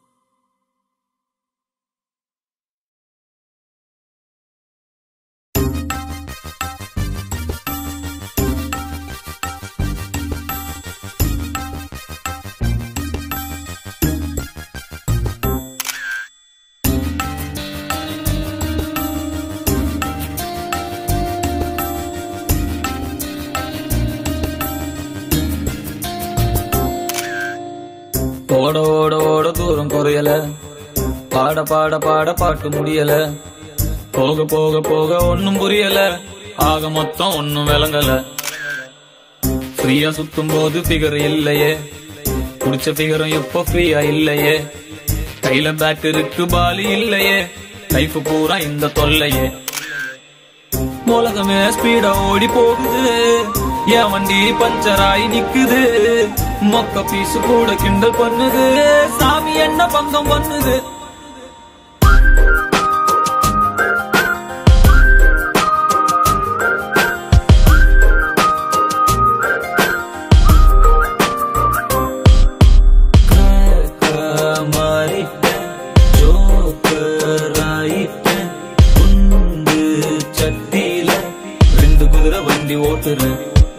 ஓட ஓட ஓட தூரம் குறையல, பாட பாட பாட பாட்டு முடியல, போக போக போக ஒன்னும் புரியல, ஆக மொத்தம் ஒன்னும் விளங்கல. ஃப்ரீயா சுத்தும் போது ஃபிகர் இல்லையே, குடிச்ச ஃபிகரும் எப்போ ஃப்ரீயா இல்லையே. கையில பேட் இருக்கு பாலி இல்லையே, லைஃப் பூரா இந்த தொல்லையே. உலகமே ஸ்பீடா ஓடி போகுது, என் வண்டி பஞ்சராயி நிக்குது. மொக்க பீசு கூட கிண்டல் பண்ணுது, சாமி என்ன பங்கம் பண்ணுது. மாறிட்டேன், ஜோக்கராயிட்டேன், குண்டு சட்டியில 2 குதிரை வண்டி ஓட்டுறேன்.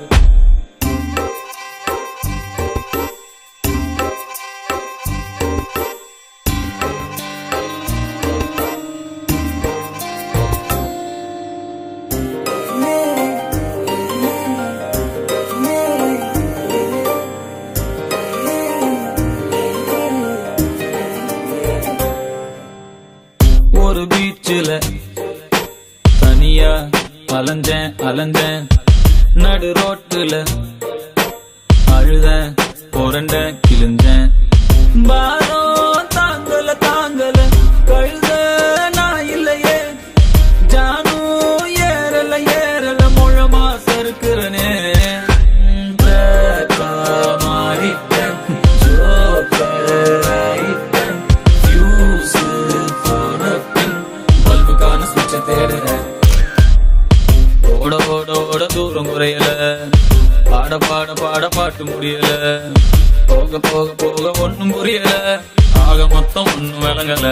ஒரு பீச்சில தனியா அலைஞ்சேன் அலைஞ்சேன், நடு ரோட்டுல அழுதேன் புரண்டேன் கிழிஞ்சேன். பாரம் தாங்கல தாங்கல கழுத நான் இல்லையே, ஜானும் ஏறல ஏறல முழமா சறுக்குறனே. மாறிட்டேன், ஜோக்கராயிட்டேன், ஃபியூஸ் போனப்பின் பல்புக்கான சுவிட்சை தேடுறேன். ஓட ஓட ஓட தூரம் குறையல, பாட பாட பாட பாட்டு முடியல, போக போக போக ஒன்னும் புரியல, ஆக மொத்தம் ஒன்னும் விளங்கல.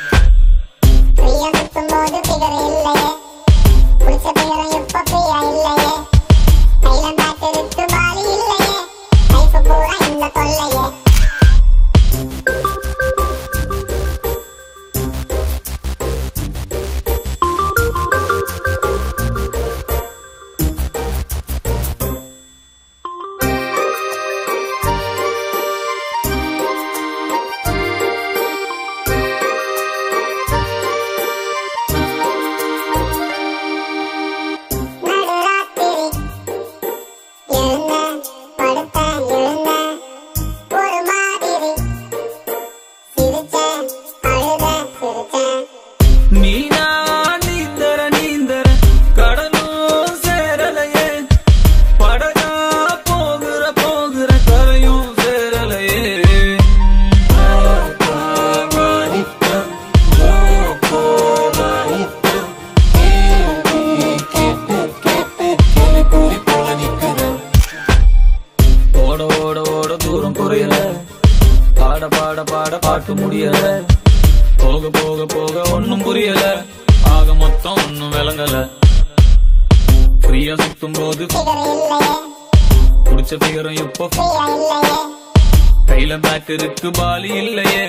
பாட்டு முடியல, போக போக போக ஒன்னும் புரியல, ஆக மொத்தம் ஒன்னும் விளங்கல. ஃப்ரீயா சுத்தும் போது குடிச்ச ஃபிகரும் இப்போ கையில பேக்கருக்கு பாலி இல்லையே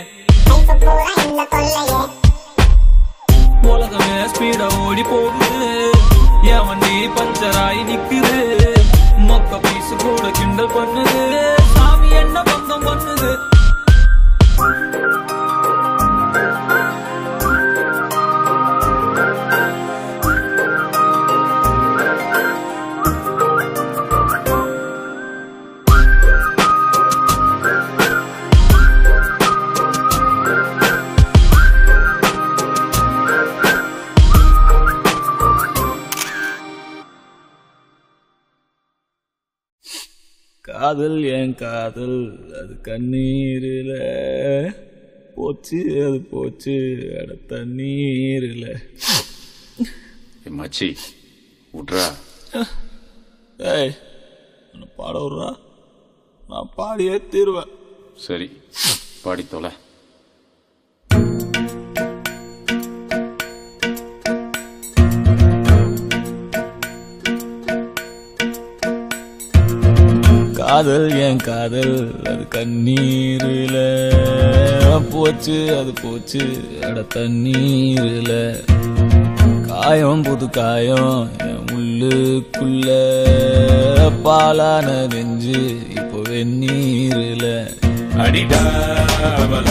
உலகமே ஸ்பீடா ஓடி போகுது என் வண்டி பஞ்சராயி நிக்குது மொக்க பீசு கூட கிண்டல் பண்ணுது சாமி என்ன பந்தம் பண்ணுது காதல் என் காதல் அது கண்ணீரில போச்சு அது போச்சு அட தண்ணீரில மச்சி விட்றா ஏய் பாட விட்றா நான் பாடியே தீருவேன் சரி பாடி தொலை காதல் என் காதல் அது கண்ணீரில போச்சு அது போச்சு அட தண்ணீரில காயம் புது காயம் என் உள்ளுக்குள்ள பாலான நெஞ்சு இப்போ வெந்நீரில அடிடாவல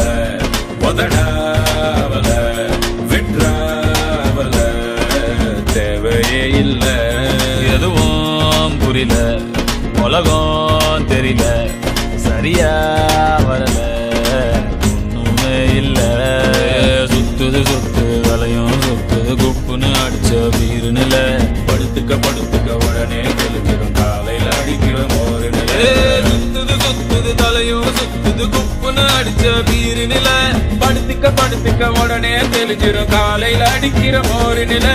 உதடாவல விட்ராவல தேவையே இல்ல எதுவும் புரியல உலகம் தெரியல சரியா வரல ஒண்ணுமே இல்ல சுத்துது சுத்து வலையும் சுத்துது குப்புன்னு அடிச்ச வீருநில படுத்துக்க உடனே தெளிஞ்சிடும் காலையில அடிக்கிற மோரு நில சுத்துது தலையும் சுத்துது குப்புன்னு அடிச்ச வீருநில படுத்துக்க உடனே தெளிஞ்சிடும் காலையில அடிக்கிற மோரு நில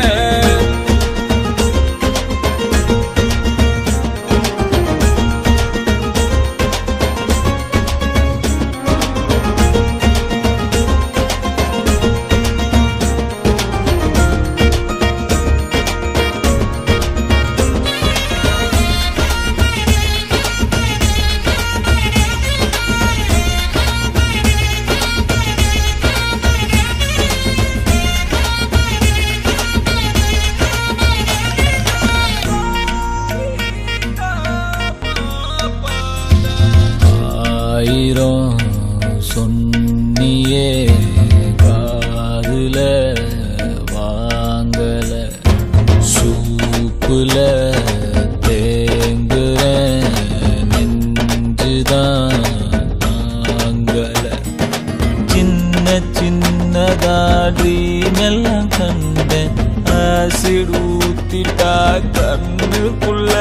சொன்னியே காதுல வாங்கல சூப்புல தேங்குற நெஞ்சுதான் தாங்கல சின்ன சின்னதா ட்ரீம் எல்லாம் கண்டேன் ஆசிட் ஊத்திட்டா கண்ணுக்குள்ள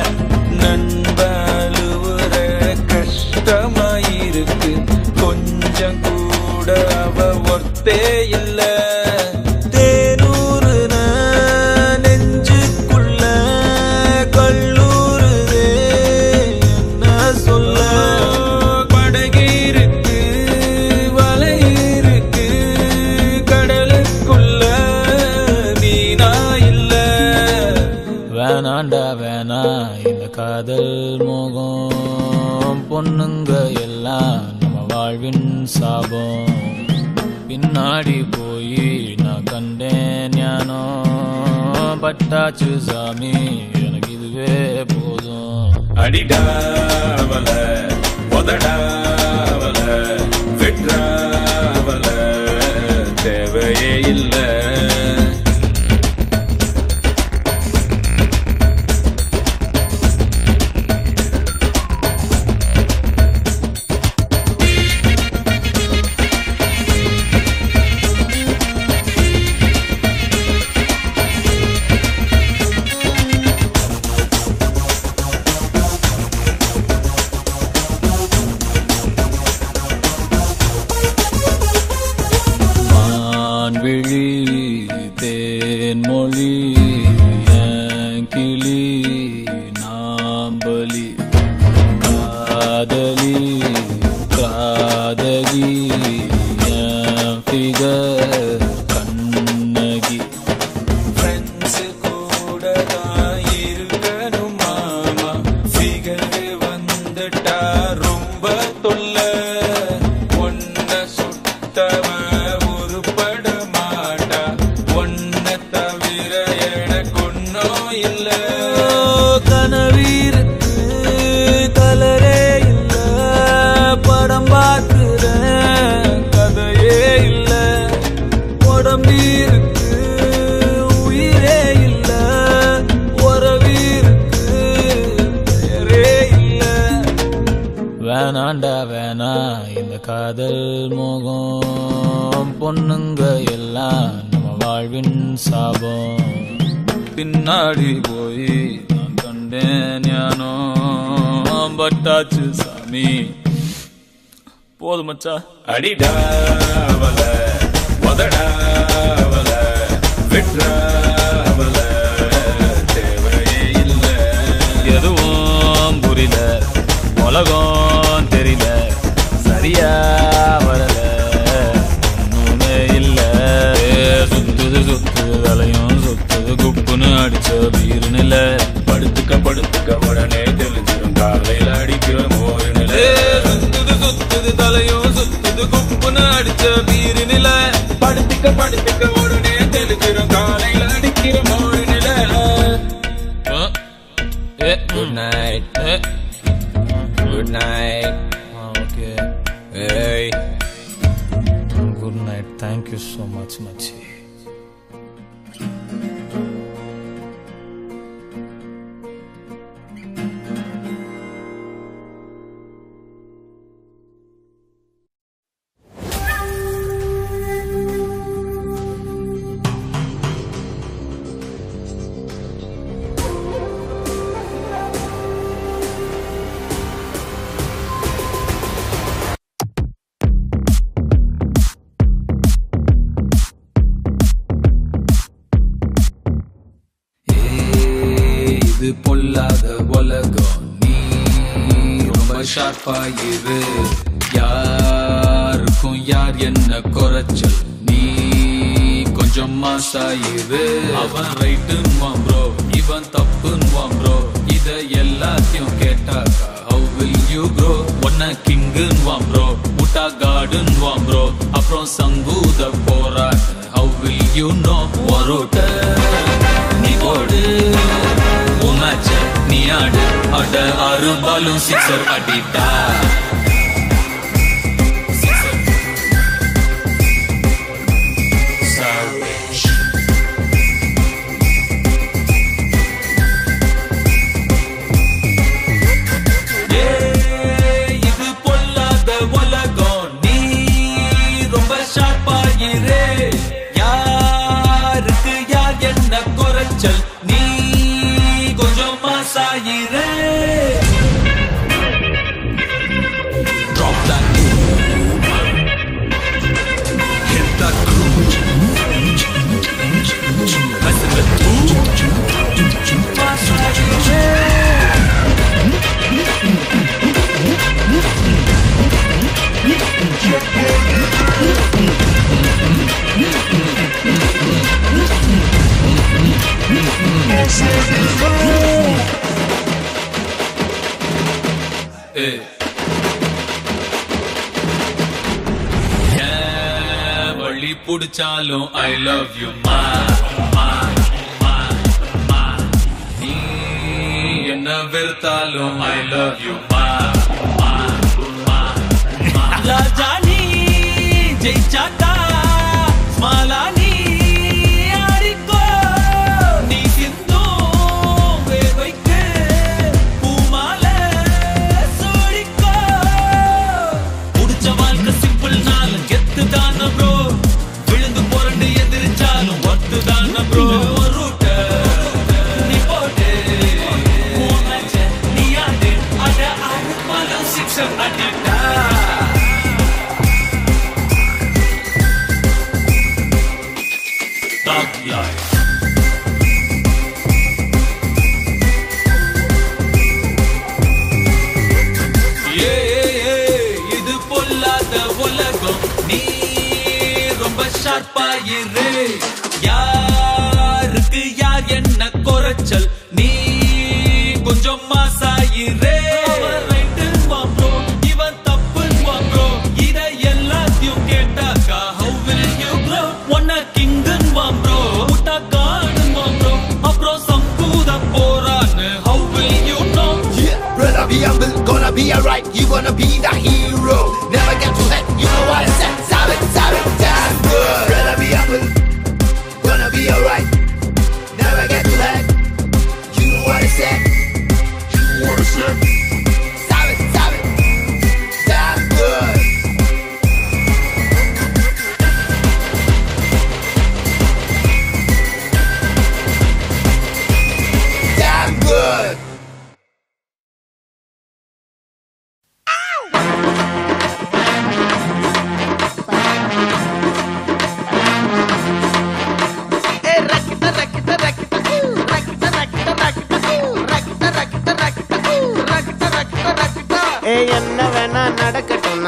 நண்பழுவுற கஷ்டமாயிருக்கு கொஞ்சம் கூட அவ ஒர்த்தே இல்ல தேனூறு நெஞ்சுக்குள்ள கல்லூருதே என்ன சொல்ல படகிருக்கு வலை இருக்கு கடலுக்குள்ள மீனா இல்ல வேணாண்டா வேணா இந்த காதல் மோகம் பொண்ணுங்க எல்லாம் நம்ம வாழ்வின் சாபம் பின்னாடி போய் நான் கண்டேன் ஞானோ பட்டாச்சு சாமி எனக்கு இதுவே போதும் அடிடாவல உதடாவல விட்ராவல தேவையே இல்ல விழி தேன்மொழி கிளி நாம்பலி காதலி காதகி ஃபிகர் கண்ணகி ஃப்ரெண்ட்ஸ் கூட தான் இருக்கணும் மாமா ஃபிகர் வந்துட்டா ரொம்ப தொல்லை வேண்டாண்டா வேணா இந்த காதல் மோகம் பொண்ணுங்க எல்லாம் நம்ம வாழ்வின் சாபம் பின்னாடி போய் நான் கண்டேன் ஞானோ பட்டாச்சு சாமி போதும் மச்சா அடிடாவல உதடாவல விட்ராவல தேவையே இல்ல எதுவும் புரியல உலகம் தெரியல சரியா வரல ஒண்ணுமே இல்ல சுத்துது சுத்துது தலையும் சுத்துது குப்புன்னு அடிச்ச வீருநில படுத்துக்க உடனே தெளிஞ்சிடும் காலையில அடிக்கிற மோரு நில சுத்துது சுத்துது தலையும் சுத்துது குப்புன்னு அடிச்ச வீருநில படுத்துக்க உடனே தெளிஞ்சிடும் காலையில அடிக்கிற மோரு நில Good night. Good night. Okay. Hey. Good night. Thank you so much, Machi. இது பொல்லாத உலகம் நீ ரொம்ப ஷார்ப்பாயிரு யாருக்கும் யார் என்ன குறைச்சல் நீ கொஞ்சம் மாசாயிரு அவன் ரைட்டுன்னுவான் ப்ரோ இவன் தப்புன்னுவான் ப்ரோ இத எல்லாத்தையும் கேட்டாக்கா how will you grow ஒன்ன கிங்குன்னுவான் ப்ரோ முட்டா காடுன்னுவான் ப்ரோ அப்புறம் சங்கூத போறாங்க how will you know வரோட்ட நீ போடு உமாச்ச நீ ஆடு அட ஆறு பாலும் சிக்ஸர் அடிட்டா இது பொல்லாத உலகம் நீ ரொம்ப ஷார்ப்பாயிரே யாருக்கு யார் என்ன குறைச்சல் நீ கொஞ்சம் மாசாயிரே Drop that groove Hit that groove Listen to masayiре வழி புடிச்சாலும் I love you மா நீ என்ன வெறுத்தாலும் I love you மா ராஜா நீ ஜெயிச்சாக்கா ஸ்மாலா நீ ஆடிக்கோ நீ சிந்தும் வேர்வைக்கு பூமால சோடிக்கோ புடிச்ச வாழ்க்கை சிம்பிள் நாளும் கெத்து தான ப்ரோ விழுந்து புரண்டு எதிர்ச்சாலும் ஒத்து தான ப்ரோ ரூட்ட நீ போட்டு நீ ஆடு அட ஆடு பாலம் சிக்ஸர் அடிட்டா இது பொல்லாத உலகம் நீ ரொம்ப ஷார்ப்பாயிரு யாருக்கு யார் என்ன குறைச்சல் நீ கொஞ்சம் மாசாயிரே இவன் தப்புன்னுவான் ப்ரோ இத எல்லாத்தையும் கேட்டாக்கா how will you grow ஒன்ன கிங்குன்னுவான் ப்ரோ முட்டா காடுன்னுவான் ப்ரோ அப்புறம் சங்கூத போறான்னு how will you know Brother, be humble, gonna be alright. You gonna be the hero. Never get too hot. You know what I said. Damn good. Brother, be humble, gonna be alright.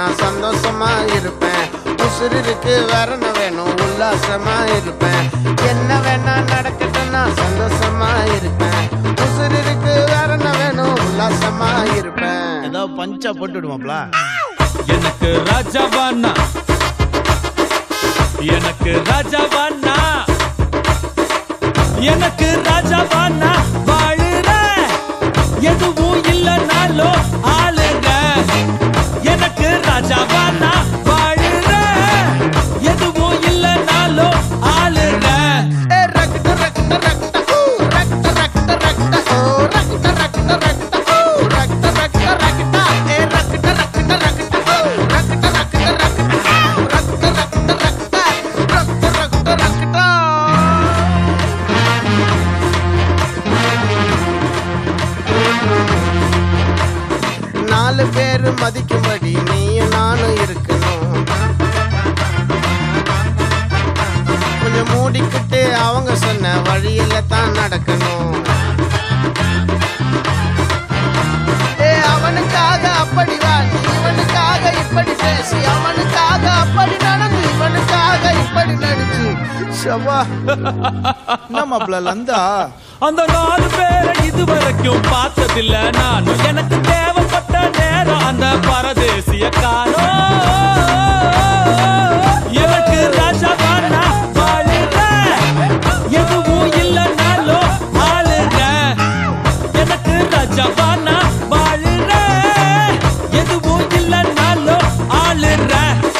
நான் சந்தோஷமா இருப்பேன். உசுறு இருக்கு வேற என்ன வேணும், உல்லாசமா இருப்பேன். என்ன வேணா நடக்கட்டும் நான் சந்தோஷமா இருப்பேன். உசுறு இருக்கு வேற என்ன வேணும், உல்லாசமா இருப்பேன். ஏதோ பஞ்சா போட்டுடுவாப்ல. எனக்கு ராஜாவானா, எனக்கு ராஜாவானா, எனக்கு ராஜாவானா வாழுற எதுவும் இல்லைனாலும் ஆளுங்க. எனக்கு ராஜாவானா வாழுற எதுவும் இல்லைனாலும் ஆளுங்க. நாலு பேரு மதிக்கும்படி நீயும் நானும் இருக்கணும். கொஞ்சம் மூடிக்கிட்டு அவங்க சொன்ன வழியில தான் நடக்கணும். அவனுக்காக அப்படி வாடி, இவனுக்காக இப்படி பேசி, அவனுக்காக அப்படி நடந்து, இவனுக்காக இப்படி நடிச்சு. ஷவா நம்மள லந்தா அந்த 4 பேரை இதுவரைக்கும் பார்த்ததில்ல நானும். எனக்கு தேவைப்பட்ட நேரம் அந்த பரதேசிய காணோம். எனக்கு ராஜாவானா வாழுங்க எதுவும் இல்லைனாலும் ஆளுங்க. எனக்கு ராஜாவானா வாழுங்க எதுவும் இல்லைனாலும் ஆளுங்க.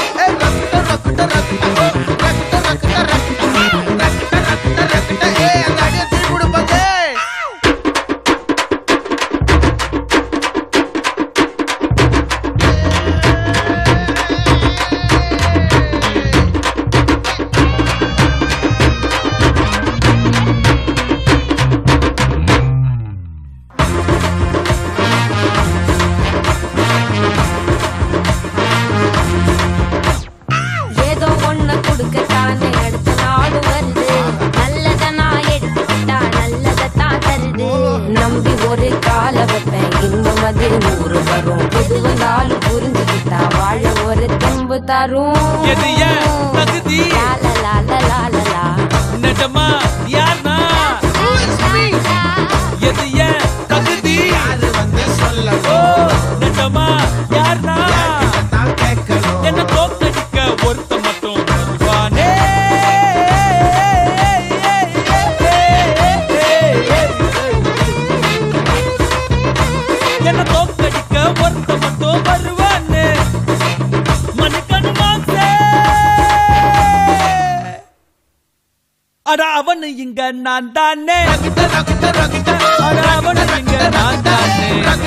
நம்பி ஒரு கால வைப்பேன், இன்பம் அது 100 வரும். எது வந்தாலும் புரிஞ்சுக்கிட்டா வாழ ஒரு தெம்பு தரும். எது ஏன் தகுதி நிஜமா யார்னா, எது ஏன் தகுதி நிஜமா யார்னா, என்ன தோக்கடிக்க ஒருத்த மட்டும் வருவானே. என்ன தோக்கடிக்க ஒருத்த மட்டும் வருவானே. மனுக்கனு மாசே அட அவனு இங்க நான் தானே, அட அவனு இங்க நான் தானே.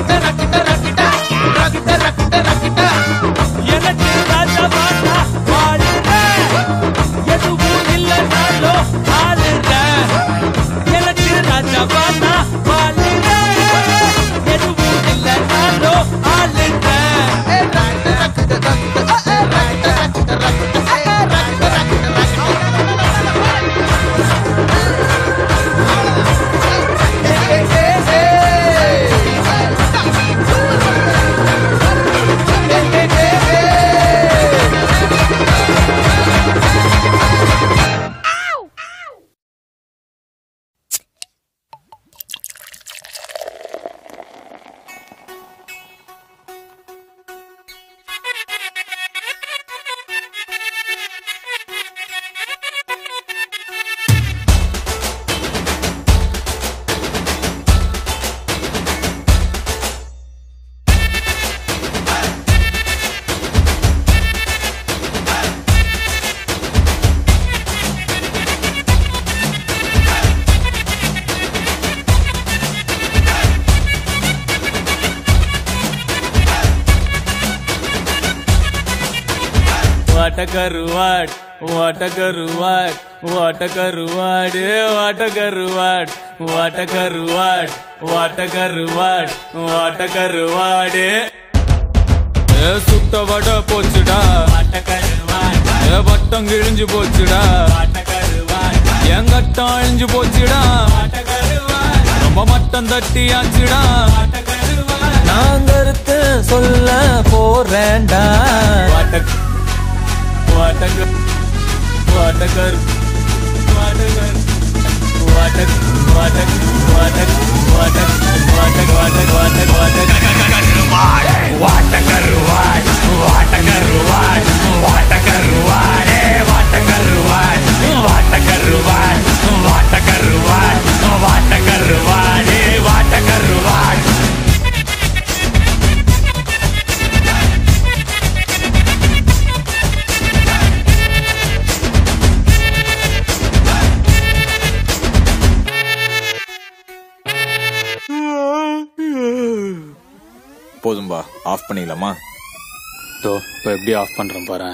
எனக்கு ராஜாவானா வாழுங்க எதுவும் இல்லைனாலும் ஆளுங்க. எனக்கு ராஜாவானா வாழுங்க எதுவும் இல்லைனாலும் ஆளுங்க. What a karuad, what a karuad, what a karuad, what a karuad, what a karuad, what a karuad, what a karuad. சுட்ட வட போச்சுடா, வட்டம் கிழிஞ்சு போச்சுடா, எங்கட்டம் அழிஞ்சு போச்சுடா, ரொம்ப மட்டம் தட்டியாச்சுடா. நான் கருத்து சொல்ல போறேன்டா, போதும்பா, ஆஃப் பண்ணிடலாமா? இப்போ எப்படி ஆஃப் பண்றேன் பாரு.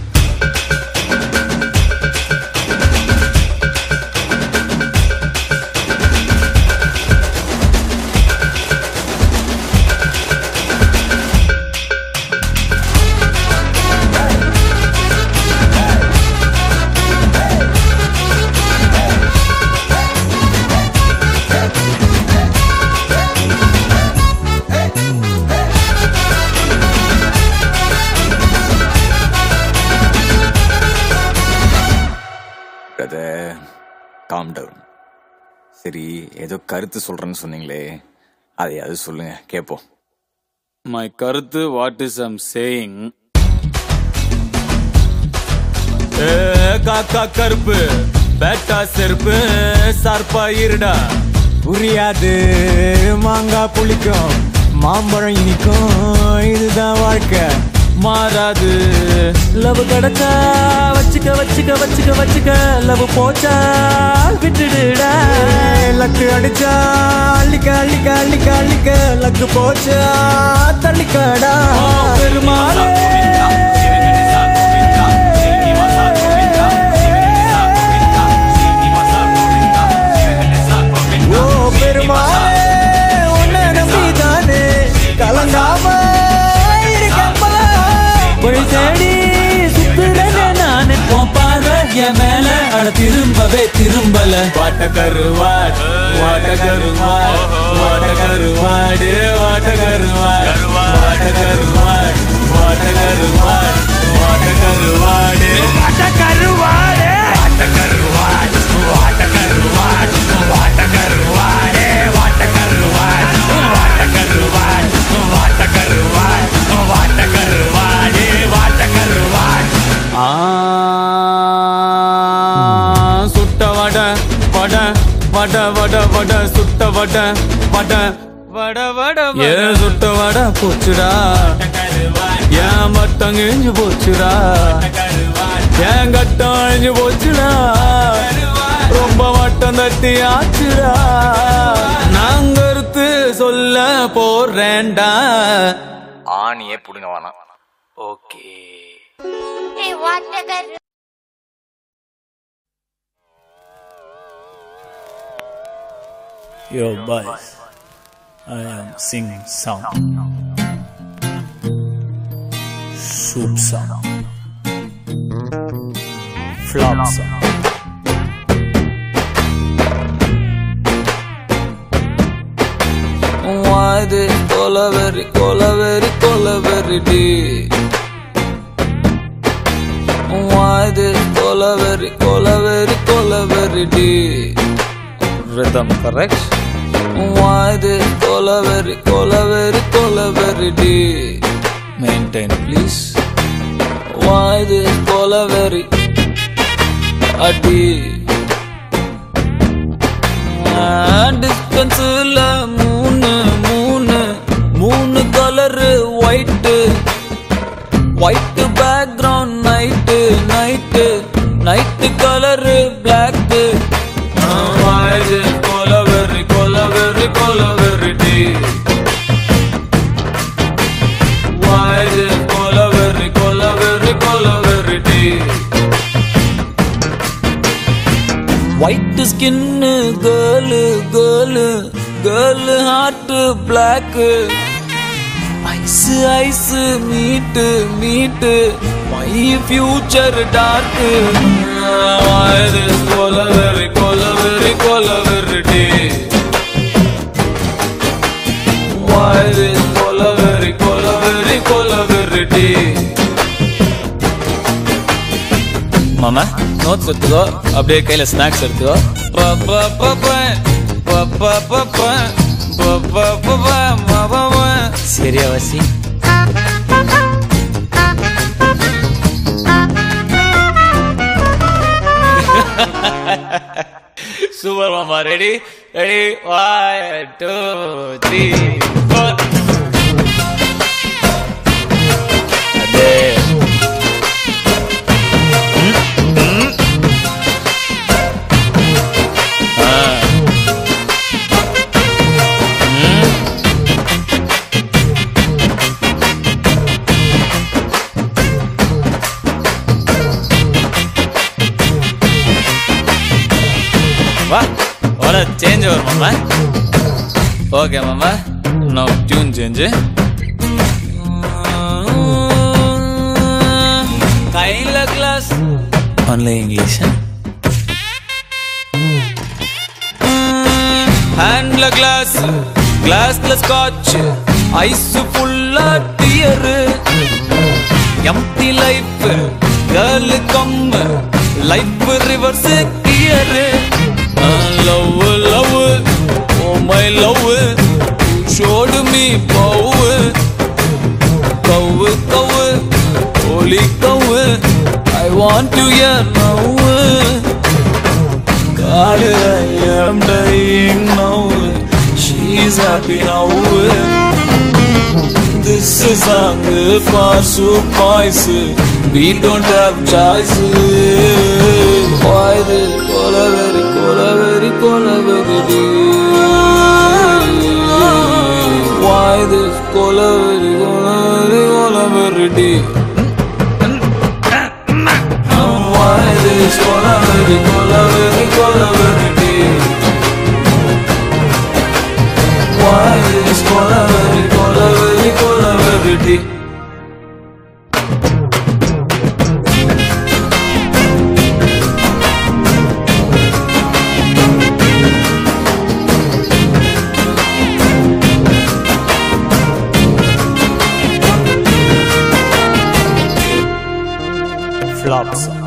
Calm down. சரி, ஏதோ கருத்து சொல்றேன்னு சொன்னீங்களே, அதையாவது சொல்லுங்க கேப்போம். மை கருத்து வாட் இஸ் ஐம் சேயிங். காக்கா கருப்பு பேட்டா செருப்பு சார்பா இருடா. புரியாது மாங்காய் புளிக்கும் மாம்பழம் இனிக்கும், இதுதான் வாழ்க்கை மாறாது. லவ் கிடைச்சா வச்சுக்க வச்சுக்க வச்சுக்க வச்சுக்க, லவ் போச்சா விட்டுடுடா. லக்கு அடிச்சா அள்ளிக்க அள்ளிக்க அள்ளிக்க அள்ளிக்க, லக்கு போச்சா தள்ளிக்கடா. பெருமாளே ஓ பெருமாளே, உன்னை நம்பிதானே கலங்காம வழி தேடி சுத்துறேனே நானே. பாரு என் மேல அட திரும்பவே திரும்பல. வாட்டக்கருவாட் வாட்டக்கருவாட் வாட்டக்கருவாடு வாட்டக்கருவாட் வாட்டக்கருவாட் வாட்டக்கருவாட் வாட்டக்கருவாடு வாட்டக்கருவாடு வாட்டக்கருவாட் வாட்டக்கருவாட் வாட்டக்கருவாடு வாட்டக்கருவாட் வாட்டக்கருவாட் வாட்டக்கருவாட் வாட்டக்கருவாடு வாட்டக்கருவாட். சுட்ட வட வட வட வட வட சுட்ட வட வட வட வட ஏ சுட்ட வட போச்சுடா. ஏன் மட்டம் கிழிஞ்சு போச்சுடா. ஏன் கட்டம் அழிஞ்சு போச்சுடா. ரொம்ப மட்டம் தட்டி ஆச்சுடா. நான் கருத்து சொல்ல போறேன்டா. ஆணியே புடுங்க வேணாம். Okay. Yo boys, I am singing song, soup song, flop song. Why this colaveri colaveri colaveri deep? Why this colaveri colaveri colaveri deep? Rhythm correct? Why this colaveri colaveri colaveri deep? Maintain please. Why this colaveri a deep? Distance la moon color white background night color black. Why this colaveri colaveri colaveri deep? Why this colaveri colaveri colaveri deep? White skin girl heart black. Ice meet my future dark. Why this colaveri colaveri colaveri deep? Why this colaveri colaveri colaveri deep? மாமா notes எடுத்துக்கோ, அப்படியே கையில snacks எடுத்துக்கோ. சரியா வாசி? Super மாமா. Ready ready 1 2 3 4. அதே வா வர சேஞ்ச் வரும் மாமா. ஓகே மாமா, நான் டியூன் சேஞ்சு. கையில கிளாஸ் ஒன்லி இங்கிலீஷ், ஹேண்ட்ல கிளாஸ், கிளாஸ்ல ஸ்காட்ச், ஐஸ் ஃபுல்லா dear, empty life, girl come life reverse gear. Love, love, oh my love, you showed me power. Cow, cow, holy cow, I want to hear now. God, I am dying now, she's happy now. This is song for soup boys, we don't have choice. Why this colaveri, colaveri, colaveri? Why this colaveri, colaveri, colaveri? Why this colaveri, colaveri, colaveri? Why this colaveri, colaveri, colaveri? Flops.